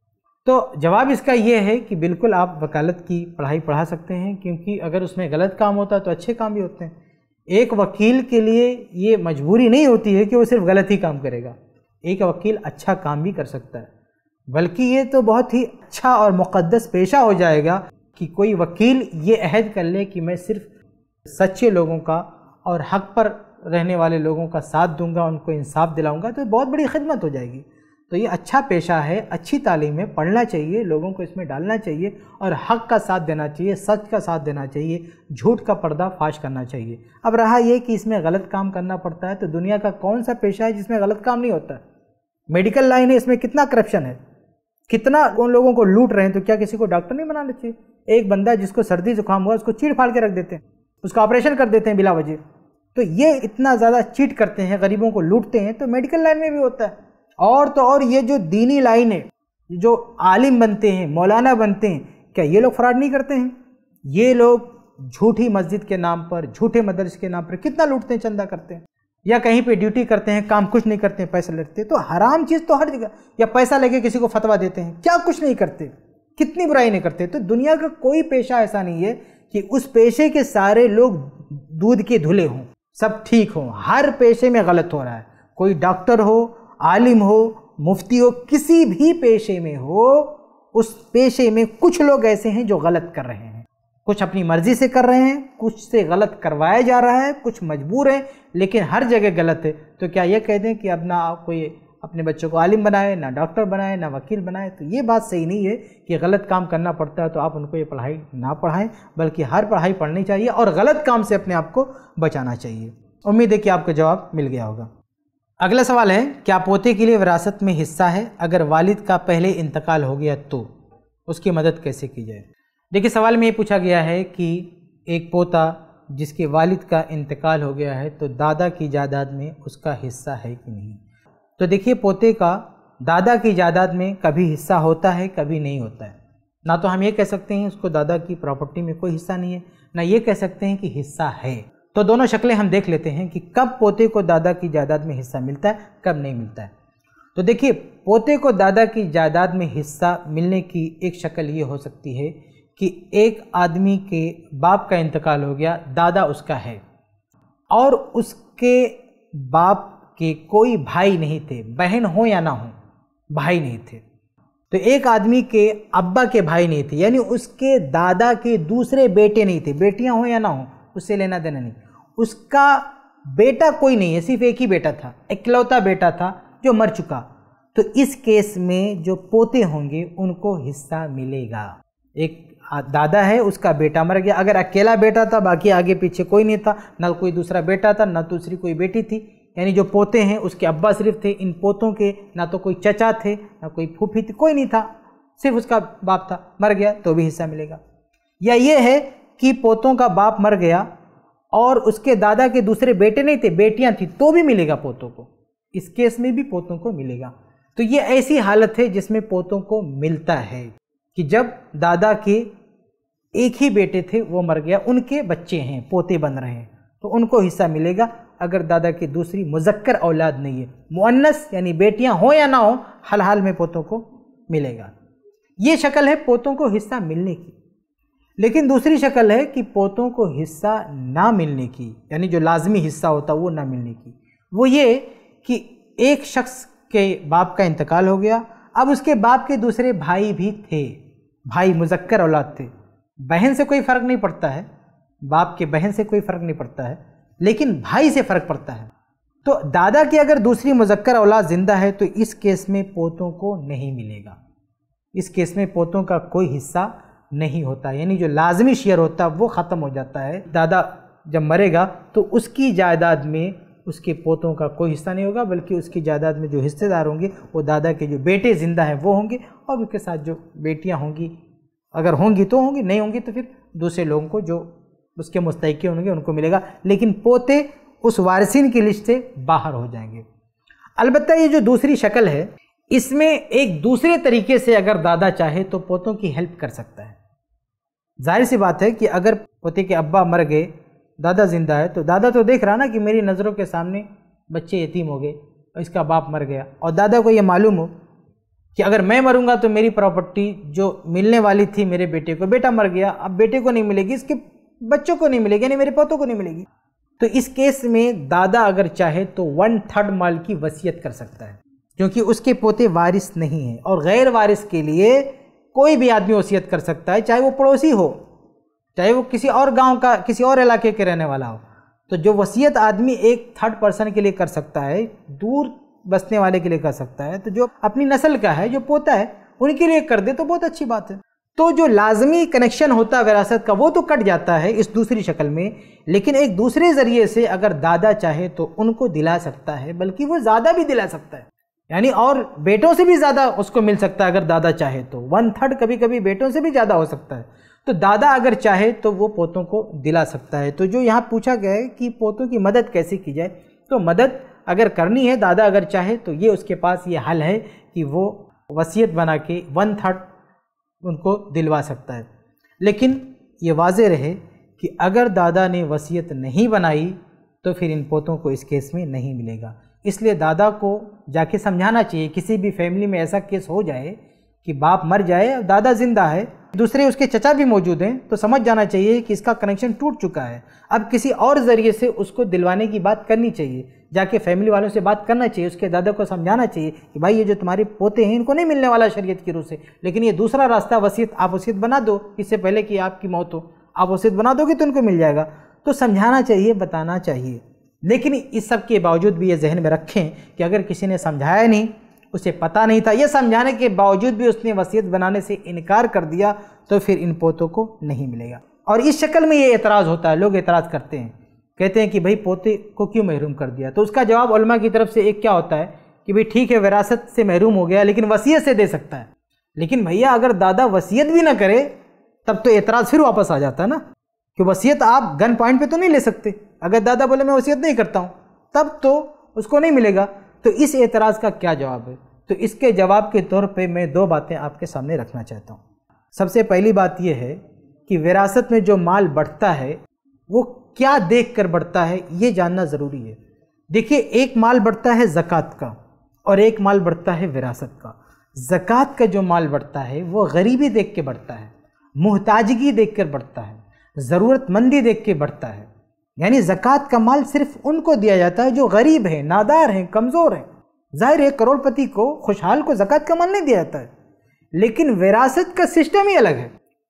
तो जवाब इसका ये है कि बिल्कुल आप वकालत की पढ़ाई पढ़ा सकते हैं, क्योंकि अगर उसमें गलत काम होता है तो अच्छे काम भी होते हैं। एक वकील के लिए ये मजबूरी नहीं होती है कि वो सिर्फ गलत ही काम करेगा, एक वकील अच्छा काम भी कर सकता है, बल्कि ये तो बहुत ही अच्छा और मुक़द्दस पेशा हो जाएगा कि कोई वकील ये अहद कर ले कि मैं सिर्फ सच्चे लोगों का और हक़ पर रहने वाले लोगों का साथ दूंगा, उनको इंसाफ दिलाऊंगा, तो बहुत बड़ी खिदमत हो जाएगी। तो ये अच्छा पेशा है, अच्छी तालीम है, पढ़ना चाहिए, लोगों को इसमें डालना चाहिए और हक़ का साथ देना चाहिए, सच का साथ देना चाहिए, झूठ का पर्दा फाश करना चाहिए। अब रहा ये कि इसमें गलत काम करना पड़ता है, तो दुनिया का कौन सा पेशा है जिसमें गलत काम नहीं होता? मेडिकल लाइन है, इसमें कितना करप्शन है, कितना उन लोगों को लूट रहे हैं, तो क्या किसी को डॉक्टर नहीं बनाना चाहिए? एक बंदा जिसको सर्दी जुकाम हुआ उसको चीड़ फाड़ के रख देते हैं, उसका ऑपरेशन कर देते हैं बिला वजह। तो ये इतना ज़्यादा चीट करते हैं, गरीबों को लूटते हैं, तो मेडिकल लाइन में भी होता है। और तो और ये जो दीनी लाइन है, जो आलिम बनते हैं, मौलाना बनते हैं, क्या ये लोग फ्रॉड नहीं करते हैं? ये लोग झूठी मस्जिद के नाम पर, झूठे मदरसे के नाम पर कितना लूटते हैं, चंदा करते हैं, या कहीं पे ड्यूटी करते हैं, काम कुछ नहीं करते हैं, पैसा लेते हैं। तो हराम चीज़ तो हर जगह, या पैसा लेके किसी को फतवा देते हैं, क्या कुछ नहीं करते, कितनी बुराई नहीं करते। तो दुनिया का कोई पेशा ऐसा नहीं है कि उस पेशे के सारे लोग दूध के धुले हों, सब ठीक हों। हर पेशे में गलत हो रहा है, कोई डॉक्टर हो, आलिम हो, मुफ्ती हो, किसी भी पेशे में हो, उस पेशे में कुछ लोग ऐसे हैं जो गलत कर रहे हैं, कुछ अपनी मर्जी से कर रहे हैं, कुछ से गलत करवाया जा रहा है, कुछ मजबूर है, लेकिन हर जगह गलत है। तो क्या ये कह दें कि अब ना कोई अपने बच्चों को आलिम बनाए, ना डॉक्टर बनाए, ना वकील बनाए? तो ये बात सही नहीं है कि गलत काम करना पड़ता है तो आप उनको ये पढ़ाई ना पढ़ाएं, बल्कि हर पढ़ाई पढ़नी चाहिए और गलत काम से अपने आप को बचाना चाहिए। उम्मीद है कि आपको जवाब मिल गया होगा। अगला सवाल है, क्या पोते के लिए विरासत में हिस्सा है? अगर वालिद का पहले इंतकाल हो गया तो उसकी मदद कैसे की जाए? देखिए, सवाल में ये पूछा गया है कि एक पोता जिसके वालिद का इंतकाल हो गया है तो दादा की जायदाद में उसका हिस्सा है कि नहीं। तो देखिए, पोते का दादा की जायदाद में कभी हिस्सा होता है, कभी नहीं होता है। ना तो हम ये कह सकते हैं उसको दादा की प्रॉपर्टी में कोई हिस्सा नहीं है, ना ये कह सकते हैं कि हिस्सा है। तो दोनों शक्लें हम देख लेते हैं कि कब पोते को दादा की जायदाद में हिस्सा मिलता है, कब नहीं मिलता है। तो देखिए, पोते को दादा की जायदाद में हिस्सा मिलने की एक शक्ल ये हो सकती है कि एक आदमी के बाप का इंतकाल हो गया, दादा उसका है, और उसके बाप के कोई भाई नहीं थे, बहन हो या ना हो, भाई नहीं थे। तो एक आदमी के अब्बा के भाई नहीं थे, यानी उसके दादा के दूसरे बेटे नहीं थे, बेटियां हो या ना हो उससे लेना देना नहीं। उसका बेटा कोई नहीं है, सिर्फ एक ही बेटा था, इकलौता बेटा था जो मर चुका। तो इस केस में जो पोते होंगे उनको हिस्सा मिलेगा। एक दादा है, उसका बेटा मर गया, अगर अकेला बेटा था, बाकी आगे पीछे कोई नहीं था, ना कोई दूसरा बेटा था, ना दूसरी कोई बेटी थी, यानी जो पोते हैं उसके अब्बा सिर्फ थे, इन पोतों के ना तो कोई चचा थे, ना कोई फूफी थी, कोई नहीं था, सिर्फ उसका बाप था, मर गया तो भी हिस्सा मिलेगा। या ये है कि पोतों का बाप मर गया और उसके दादा के दूसरे बेटे नहीं थे, बेटियां थी, तो भी मिलेगा पोतों को, इस केस में भी पोतों को मिलेगा। तो ये ऐसी हालत है जिसमें पोतों को मिलता है कि जब दादा के एक ही बेटे थे, वो मर गया, उनके बच्चे हैं, पोते बन रहे हैं, तो उनको हिस्सा मिलेगा। अगर दादा की दूसरी मुज़क्कर औलाद नहीं है, मुअन्नस यानी बेटियां हो या ना हो, हल हाल में पोतों को मिलेगा। ये शक्ल है पोतों को हिस्सा मिलने की। लेकिन दूसरी शक्ल है कि पोतों को हिस्सा ना मिलने की, यानी जो लाजमी हिस्सा होता वो ना मिलने की। वो ये कि एक शख्स के बाप का इंतकाल हो गया, अब उसके बाप के दूसरे भाई भी थे, भाई मुज़क्कर औलाद थे, बहन से कोई फ़र्क नहीं पड़ता है, बाप के बहन से कोई फ़र्क नहीं पड़ता है, لیکن بھائی سے فرق پڑتا ہے. تو دادا کی اگر دوسری مذکر اولاد زندہ ہے تو اس کیس میں پوتوں کو نہیں ملے گا. اس کیس میں پوتوں کا کوئی حصہ نہیں ہوتا، یعنی جو لازمی شیئر ہوتا ہے وہ ختم ہو جاتا ہے. دادا جب مرے گا تو اس کی جائیداد میں اس کے پوتوں کا کوئی حصہ نہیں ہوگا، بلکہ اس کی جائیداد میں جو حصے دار ہوں گے وہ دادا کے جو بیٹے زندہ ہیں وہ ہوں گے، اور ان کے ساتھ جو بیٹیاں ہوں گی، اگر ہوں گی تو ہوں گی، نہیں ہوں گی تو پھر دوسرے لوگوں کو جو اس کے مستحق ہوں گے ان کو ملے گا. لیکن پوتے اس وارثین کی لسٹ سے باہر ہو جائیں گے. البتہ یہ جو دوسری شکل ہے اس میں ایک دوسرے طریقے سے اگر دادا چاہے تو پوتوں کی ہیلپ کر سکتا ہے. ظاہر سی بات ہے کہ اگر پوتے کے ابا مر گئے، دادا زندہ ہے، تو دادا تو دیکھ رہا نا کہ میری نظروں کے سامنے بچے یتیم ہو گئے اور اس کا باپ مر گیا، اور دادا کو یہ معلوم ہو کہ اگر میں مروں گا تو میری پراپرٹی جو ملنے والی تھی میرے بیٹے کو، بیٹا مر گیا، اب بیٹے کو نہیں ملے گی، اس کے بچوں کو نہیں ملے گی، یعنی میرے پوتوں کو نہیں ملے گی. تو اس کیس میں دادا اگر چاہے تو 1/3 مال کی وصیت کر سکتا ہے، کیونکہ اس کے پوتے وارث نہیں ہیں. اور غیر وارث کے لیے کوئی بھی آدمی وصیت کر سکتا ہے، چاہے وہ پڑوسی ہو، چاہے وہ کسی اور گاؤں کا، کسی اور علاقے کے رہنے والا ہو. تو جو وصیت آدمی ایک 3rd پرسن کے لیے کر سکتا ہے، دور بسنے والے کے لیے کر سکتا ہے، تو جو اپنی نسل کا ہے، جو پوتا ہے، ان کے لیے کر دے تو بہت اچھی بات ہے. تو جو لازمی کنیکشن ہوتا ہے وراثت کا وہ تو کٹ جاتا ہے اس دوسری شکل میں، لیکن ایک دوسرے ذریعے سے اگر دادا چاہے تو ان کو دلا سکتا ہے، بلکہ وہ زیادہ بھی دلا سکتا ہے، یعنی اور بیٹوں سے بھی زیادہ اس کو مل سکتا ہے اگر دادا چاہے تو. 1/3 کبھی کبھی بیٹوں سے بھی زیادہ ہو سکتا ہے. تو دادا اگر چاہے تو وہ پوتوں کو دلا سکتا ہے. تو جو یہاں پوچھا گیا ہے کہ پوتوں کی مدد کیسے کی جائے، تو مدد اگر کرنی ہے دادا اگر چاہے تو یہ اس کے پاس یہ حل ہے کہ وہ وصیت بنا کے 1/3 ان کو دلوا سکتا ہے. لیکن یہ واضح رہے کہ اگر دادا نے وصیت نہیں بنائی تو پھر ان پوتوں کو اس کیس میں نہیں ملے گا. اس لیے دادا کو جا کے سمجھانا چاہیے. کسی بھی فیملی میں ایسا کیس ہو جائے کہ باپ مر جائے، دادا زندہ ہے، دوسرے اس کے چچا بھی موجود ہیں، تو سمجھ جانا چاہیے کہ اس کا کنیکشن ٹوٹ چکا ہے. اب کسی اور ذریعے سے اس کو دلوانے کی بات کرنی چاہیے، جا کے فیملی والوں سے بات کرنا چاہیے، اس کے دادا کو سمجھانا چاہیے کہ بھائی یہ جو تمہارے پوتے ہیں ان کو نہیں ملنے والا شریعت کی روح سے، لیکن یہ دوسرا راستہ وصیت، آپ وصیت بنا دو اس سے پہلے کہ آپ کی موت ہو، آپ وصیت بنا دو گے تو ان کو مل جائے گا. تو سمجھانا چاہیے، بتانا چاہیے. لیکن اس سب کے باوجود بھی یہ ذہن میں رکھیں کہ اگر کسی نے سمجھایا نہیں، اسے پتہ نہیں تھا، یہ سمجھانے کے باوجود بھی اس نے وصیت بنانے سے انکار کر دیا تو پھر ان پوتوں کو نہیں ملے گا. اور اس شکل میں یہ اعتراض ہوتا ہے، لوگ اعتراض کرتے ہیں، کہتے ہیں کہ بھائی پوتے کو کیوں محروم کر دیا. تو اس کا جواب علماء کی طرف سے ایک کیا ہوتا ہے کہ بھئی ٹھیک ہے وراثت سے محروم ہو گیا لیکن وصیت سے دے سکتا ہے. لیکن بھیا اگر دادا وصیت بھی نہ کرے تب تو اعتراض پھر واپس آ جاتا ہے نا، کہ وصیت آپ گن پوائنٹ پہ تو نہیں لے سکتے. اگر دادا بولے میں وصیت نہیں کرتا ہوں تب تو اس کو نہیں ملے گا. تو اس اعتراض کا کیا جواب ہے؟ تو اس کے جواب کے طور پہ میں 2 باتیں آپ کے سامنے رکھنا چاہتا ہوں. سب سے پہلی بات یہ ہے کہ وراثت میں جو مال بڑھتا ہے وہ کیا دیکھ کر بڑھتا ہے یہ جاننا ضروری ہے. دیکھیے ایک مال بڑھتا ہے زکوٰۃ کا اور ایک مال بڑھتا ہے وراثت کا. زکوٰۃ کا جو مال بڑھتا ہے وہ غریبی دیکھ کے بڑھتا ہے، محتاجگی دیکھ کر بڑھتا ہے، ضرورت مندی دیکھ کے بڑھتا ہے. یعنی زکوٰۃ کا مال صرف ان کو دیا جاتا ہے جو غریب ہیں، نادار ہیں، کمزور ہیں. ظاہر ہے کروڑ پتی کو، خوشحال کو زکوٰۃ کا مال نہیں دیا جاتا ہے. لیکن وراثت کا سسٹم ہی الگ ہے.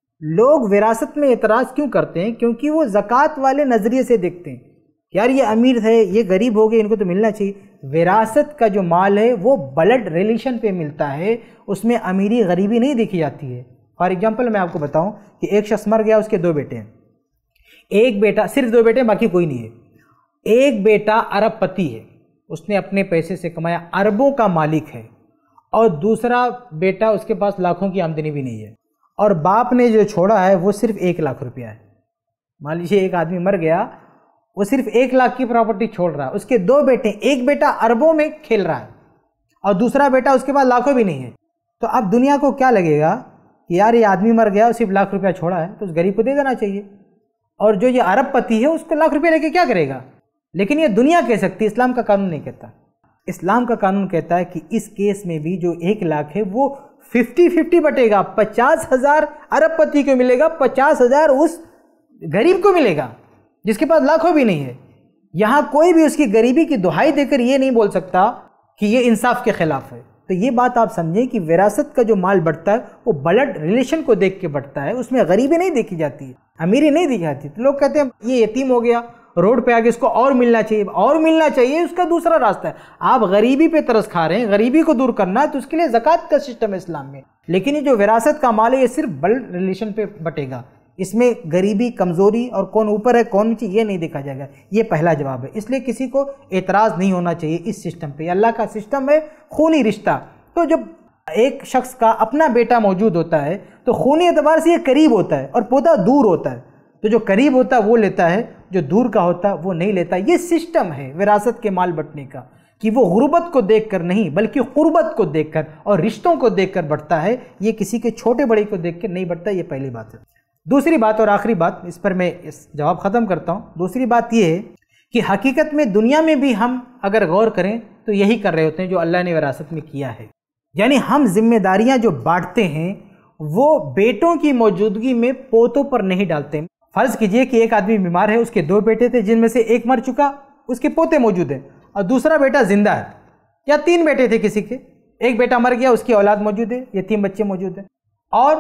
لوگ وراثت میں اعتراض کیوں کرتے ہیں؟ کیونکہ وہ زکوٰۃ والے نظریے سے دیکھتے ہیں، یار یہ امیر ہے، یہ غریب ہو گئے، ان کو تو ملنا چاہیے. وراثت کا جو مال ہے وہ بلڈ ریلیشن پہ ملتا ہے، اس میں امیری غریبی نہیں دیکھی جاتی ہے. فار ایگزامپل میں آپ کو بتاؤں کہ ایک شخص مر گیا، اس کے 2 بیٹے ہیں. ایک بیٹا، صرف 2 بیٹے، باقی کوئی نہیں ہے. ایک بیٹا ارب پتی ہے، اس نے اپنے پیسے سے کمایا، اربوں کا مالک ہے. اور دوسرا بیٹا اس کے پاس لاکھوں کی آمدنی بھی نہیں ہے، اور باپ نے جو چھوڑا ہے وہ صرف 1 لاکھ روپیہ ہے. مان لیجیے ایک آدمی مر گیا، وہ صرف 1 لاکھ کی پراپرٹی چھوڑ رہا ہے. اس کے 2 بیٹے، ایک بیٹا اربوں میں کھیل رہا ہے اور دوسرا بیٹا اس کے پاس لاکھوں بھی نہیں ہے. تو اب دنیا کو کیا لگے گا کہ یار یہ آدمی مر گیا، صرف 1 لاکھ روپیہ چھوڑا ہے تو اس غریب کو دے دینا چاہیے، اور جو یہ ارب پتی ہے اس کو 1 لاکھ روپیہ لے کے کیا کرے گا؟ لیکن یہ دنیا کہہ سکتی ہے، اسلام کا قانون نہیں کہتا. اسلام کا قانون کہتا ہے کہ اس کیس میں بھی جو 1 لاکھ ہے وہ 50-50 بٹے گا. 50,000 ارب پتی کو ملے گا، 50,000 اس غریب کو ملے گا جس کے پاس لاکھوں بھی نہیں ہے. یہاں کوئی بھی اس کی غریبی کی دہائی دے کر یہ نہیں بول سکتا کہ یہ انصاف کے خلاف ہے. تو یہ بات آپ سمجھیں کہ وراثت کا جو مال بڑھتا ہے وہ بلڈ ریلیشن کو دیکھ کے بڑھتا ہے، اس میں غریبی نہیں دیکھی جاتی ہے، امیری نہیں دیکھی جاتی. تو لوگ کہتے ہیں یہ یتیم ہو گیا روڈ پہ آگے اس کو اور ملنا چاہیے اس کا دوسرا راستہ ہے. آپ غریبی پہ ترس کھا رہے ہیں, غریبی کو دور کرنا ہے تو اس کے لیے زکوٰۃ کا سسٹم ہے اسلام میں. لیکن یہ جو وراثت کا مال ہے یہ صرف بلڈ ریلیشن پہ بٹے گا, اس میں غریبی, کمزوری اور کون اوپر ہے کون نیچے یہ نہیں دیکھا جائے گا. یہ پہلا جواب ہے. اس لیے کسی کو اعتراض نہیں ہونا چاہیے اس سسٹم پہ. اللہ کا سسٹم ہے خونی رشتہ. تو جب ایک شخص کا اپنا بیٹا موجود ہوتا ہے تو خونی اعتبار سے یہ قریب ہوتا ہے اور پوتا دور ہوتا ہے. تو جو قریب ہوتا ہے وہ لیتا ہے, جو دور کا ہوتا ہے وہ نہیں لیتا. یہ سسٹم ہے وراثت کے مال بٹنے کا کہ وہ غربت کو دیکھ کر نہیں بلکہ قربت کو دیکھ کر اور رشتوں کو دیکھ کر بڑھتا ہے. یہ کسی کے چھوٹے بڑے کو دیکھ کر نہیں بڑھتا. یہ پہلی بات ہے. دوسری بات اور آخری بات, اس پر میں اس جواب ختم کرتا ہوں. دوسری بات یہ ہے کہ حقیقت میں دنیا میں بھی ہم اگر غور کریں تو یہی کر رہے ہوتے ہیں جو اللہ نے وراثت میں کیا ہے. یعنی ہم ذمہ داریاں جو بانٹتے ہیں وہ بیٹوں کی موجودگی میں پوتوں پر نہیں ڈالتے. فرض کیجئے کہ ایک آدمی بیمار ہے, اس کے 2 بیٹے تھے جن میں سے ایک مر چکا, اس کے پوتے موجود ہیں, اور دوسرا بیٹا زندہ ہے. یا 3 بیٹے تھے کسی کے, ایک بیٹا مر گیا, اس کی اولاد موجود ہے, یتیم بچے موجود ہیں, اور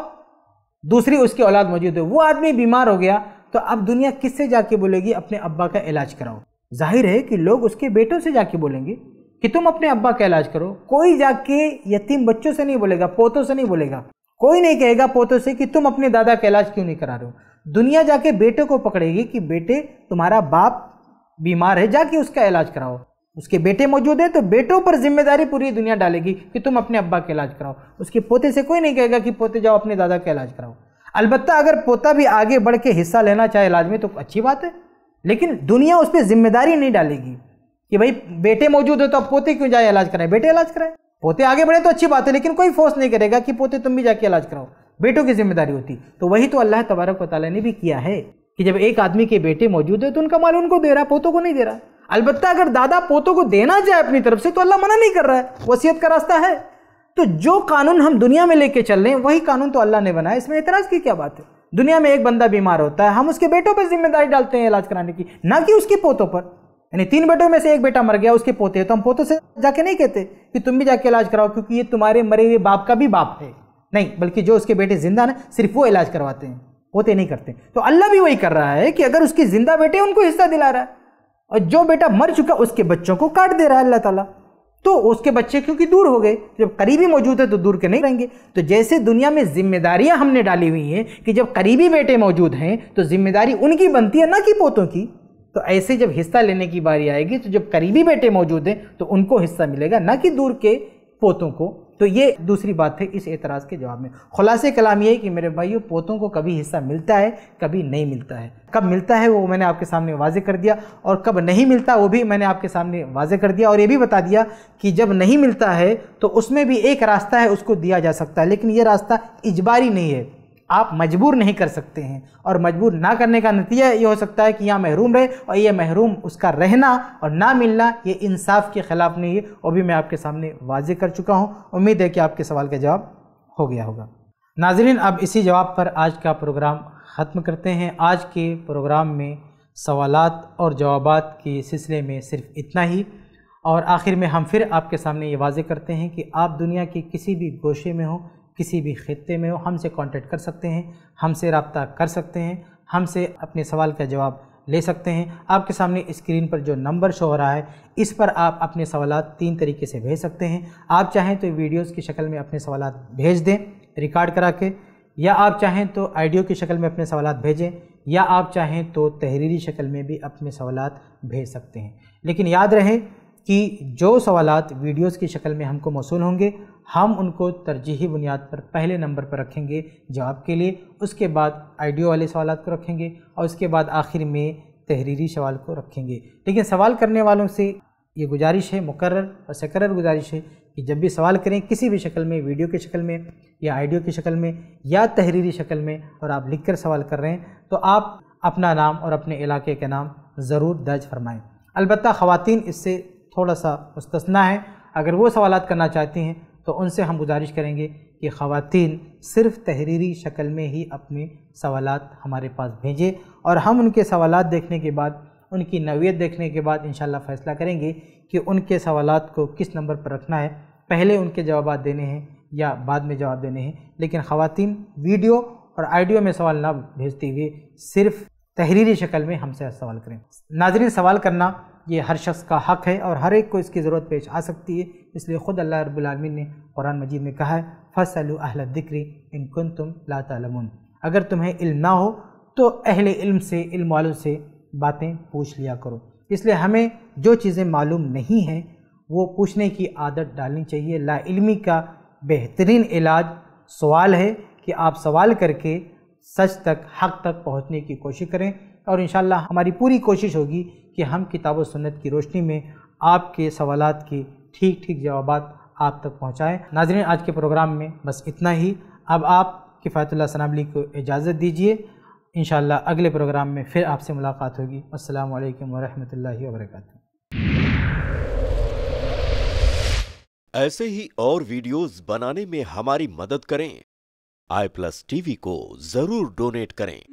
دوسری اس کی اولاد موجود ہے. وہ آدمی بیمار ہو گیا تو اب دنیا کس سے جا کے بولے گی اپنے ابا کا علاج کراؤ؟ ظاہر ہے کہ لوگ اس کے بیٹوں سے جا کے بولیں گے کہ تم اپنے ابا کا علاج کرو. کوئی جا کے یتیم بچوں سے نہیں بولے گا, پوتوں سے نہیں بولے گا. کوئی نہیں کہے گا پوتوں سے کہ تم اپنے دادا کا علاج کیوں نہیں کرا رہے ہو. دنیا جا کے بیٹے کو پکڑے گی کہ بیٹے تمہارا باپ بیمار ہے, جا کے اس کا علاج کراؤ. اس کے بیٹے موجود ہیں تو بیٹوں پر ذمہ داری پوری دنیا ڈالے گی کہ تم اپنے ابا کا علاج کراؤ. اس کے پوتے سے کوئی نہیں کہے گا کہ پوتے جاؤ اپنے دادا کا علاج کراؤ. البتہ اگر پوتا بھی آگے بڑھ کے حصہ لینا چاہے علاج میں تو اچھی بات ہے, لیکن دنیا اس پہ ذمہ داری نہیں ڈالے گی کہ بھائی بیٹے موجود ہو تو اب پوتے کیوں جائے علاج کرائیں, بیٹے علاج کرائیں. پوتے آگے بڑھے تو اچھی بات ہے, لیکن کوئی فورس نہیں کرے گا کہ پوتے تم بھی جا کے علاج کراؤ. بیٹوں کی ذمہ داری ہوتی. تو وہی تو اللہ تبارک و تعالیٰ نے بھی کیا ہے کہ جب ایک آدمی کے بیٹے موجود ہیں تو ان کا مال ان کو دے رہا, پوتوں کو نہیں دے رہا. البتہ اگر دادا پوتوں کو دینا چاہے اپنی طرف سے تو اللہ منع نہیں کر رہا ہے, وصیت کا راستہ ہے. تو جو قانون ہم دنیا میں لے کے چل رہے ہیں وہی قانون تو اللہ نے بنایا, اس میں اعتراض کی کیا بات ہے؟ دنیا میں ایک بندہ بیمار ہوتا ہے, ہم اس کے بیٹوں پہ ذمہ داری ڈالتے ہیں علاج کرانے کی, نہ کہ اس کے پوتوں پر. یعنی 3 بیٹوں میں سے ایک بیٹا مر گیا, اس کے پوتے ہیں, تو ہم پوتوں سے جا کے نہیں کہتے کہ تم بھی جا کے علاج کراؤ کیونکہ یہ تمہارے مرے ہوئے باپ کا بھی باپ ہے. نہیں, بلکہ جو اس کے بیٹے زندہ ہیں صرف وہ علاج کرواتے ہیں, پوتے نہیں کرتے. تو اللہ بھی وہی کر رہا ہے کہ اگر اس کی زندہ بیٹے ان کو حصہ دلا رہا ہے, اور جو بیٹا مر چکا اس کے بچوں کو کاٹ دے رہا ہے اللہ تعالیٰ. تو اس کے بچے کیونکہ دور ہو گئے, جب قریبی موجود ہے تو دور کے نہیں رہیں گے. تو جیسے دنیا میں ذمہ داریاں ہم نے ڈالی ہوئی ہیں کہ جب قریبی بیٹے موجود ہیں تو ذمہ داری ان کی بنتی ہے نہ کہ پوتوں کی, تو ایسے جب حصہ لینے کی باری آئے گی تو جب قریبی بیٹے موجود ہیں تو ان کو حصہ ملے گا نہ کہ دور کے پوتوں کو. تو یہ دوسری بات ہے اس اعتراض کے جواب میں. خلاصے کلام یہ ہے کہ میرے بھائیو, پوتوں کو کبھی حصہ ملتا ہے کبھی نہیں ملتا ہے. کب ملتا ہے وہ میں نے آپ کے سامنے واضح کر دیا, اور کب نہیں ملتا وہ بھی میں نے آپ کے سامنے واضح کر دیا, اور یہ بھی بتا دیا کہ جب نہیں ملتا ہے تو اس میں بھی ایک راستہ ہے, اس کو دیا جا سکتا ہے, لیکن یہ راستہ اجباری نہیں ہے. آپ مجبور نہیں کر سکتے ہیں, اور مجبور نہ کرنے کا نتیجہ یہ ہو سکتا ہے کہ یہاں محروم رہے, اور یہ محروم اس کا رہنا اور نہ ملنا یہ انصاف کے خلاف نہیں ہے, وہ بھی میں آپ کے سامنے واضح کر چکا ہوں. امید ہے کہ آپ کے سوال کا جواب ہو گیا ہوگا. ناظرین, اب اسی جواب پر آج کا پروگرام ختم کرتے ہیں. آج کے پروگرام میں سوالات اور جوابات کے سلسلے میں صرف اتنا ہی, اور آخر میں ہم پھر آپ کے سامنے یہ واضح کرتے ہیں کہ آپ دنیا کے کسی بھی گوشے میں ہوں, کسی بھی خطے میں ہو, ہم سے کانٹیکٹ کر سکتے ہیں, ہم سے رابطہ کر سکتے ہیں, ہم سے اپنے سوال کا جواب لے سکتے ہیں. آپ کے سامنے اسکرین پر جو نمبر شو ہو رہا ہے اس پر آپ اپنے سوالات 3 طریقے سے بھیج سکتے ہیں. آپ چاہیں تو ویڈیوز کی شکل میں اپنے سوالات بھیج دیں ریکارڈ کرا کے, یا آپ چاہیں تو آڈیو کی شکل میں اپنے سوالات بھیجیں, یا آپ چاہیں تو تحریری شکل میں بھی اپنے سوالات بھیج سکتے ہیں. لیکن یاد رہے کہ جو سوالات ویڈیوز کی شکل میں ہم کو موصول ہوں گے ہم ان کو ترجیحی بنیاد پر پہلے نمبر پر رکھیں گے جواب کے لیے, اس کے بعد آڈیو والے سوالات کو رکھیں گے, اور اس کے بعد آخر میں تحریری سوال کو رکھیں گے. لیکن سوال کرنے والوں سے یہ گزارش ہے, مقرر اور سکرر گزارش ہے کہ جب بھی سوال کریں کسی بھی شکل میں, ویڈیو کی شکل میں یا آڈیو کی شکل میں یا تحریری شکل میں, اور آپ لکھ کر سوال کر رہے ہیں تو آپ اپنا نام اور اپنے علاقے کا نام ضرور درج فرمائیں. البتہ خواتین اس سے تھوڑا سا مستثنیٰ ہیں, اگر وہ سوالات کرنا چاہتی ہیں تو ان سے ہم گزارش کریں گے کہ خواتین صرف تحریری شکل میں ہی اپنے سوالات ہمارے پاس بھیجیں, اور ہم ان کے سوالات دیکھنے کے بعد, ان کی نوعیت دیکھنے کے بعد انشاءاللہ فیصلہ کریں گے کہ ان کے سوالات کو کس نمبر پر رکھنا ہے, پہلے ان کے جوابات دینے ہیں یا بعد میں جواب دینے ہیں. لیکن خواتین ویڈیو اور آڈیو میں سوال نہ بھیجتے ہوئے صرف تحریری شکل میں ہم سے سوال کریں۔ ناظرین، سوال کرنا یہ ہر شخص کا حق ہے اور ہر ایک کو اس کی ضرورت پیش آ سکتی ہے، اس لیے خود اللہ رب العالمین نے قرآن مجید میں کہا ہے فَاسْأَلُوا أَهْلَ الذِّكْرِ إِن كُنتُمْ لَا تَعْلَمُونَ، اگر تمہیں علم نہ ہو تو اہل علم سے، علم والوں سے باتیں پوچھ لیا کرو۔ اس لیے ہمیں جو چیزیں معلوم نہیں ہیں وہ پوچھنے کی عادت ڈالنی چاہیے۔ لا علمی کا بہترین علاج سوال ہے کہ آپ سوال کر کے سچ تک، حق تک پہنچنے کی کوشش کریں، اور انشاءاللہ ہماری پوری کوشش ہوگی کہ ہم کتاب و سنت کی روشنی میں آپ کے سوالات کی ٹھیک جوابات آپ تک پہنچائیں۔ ناظرین، آج کے پروگرام میں بس اتنا ہی۔ اب آپ کفایت اللہ ثناء علی کو اجازت دیجیے، انشاءاللہ اگلے پروگرام میں پھر آپ سے ملاقات ہوگی۔ السلام علیکم ورحمۃ اللہ وبرکاتہ۔ ایسے ہی اور ویڈیوز بنانے میں ہماری مدد کریں۔ iPlus TV کو ضرور ڈونیٹ کریں۔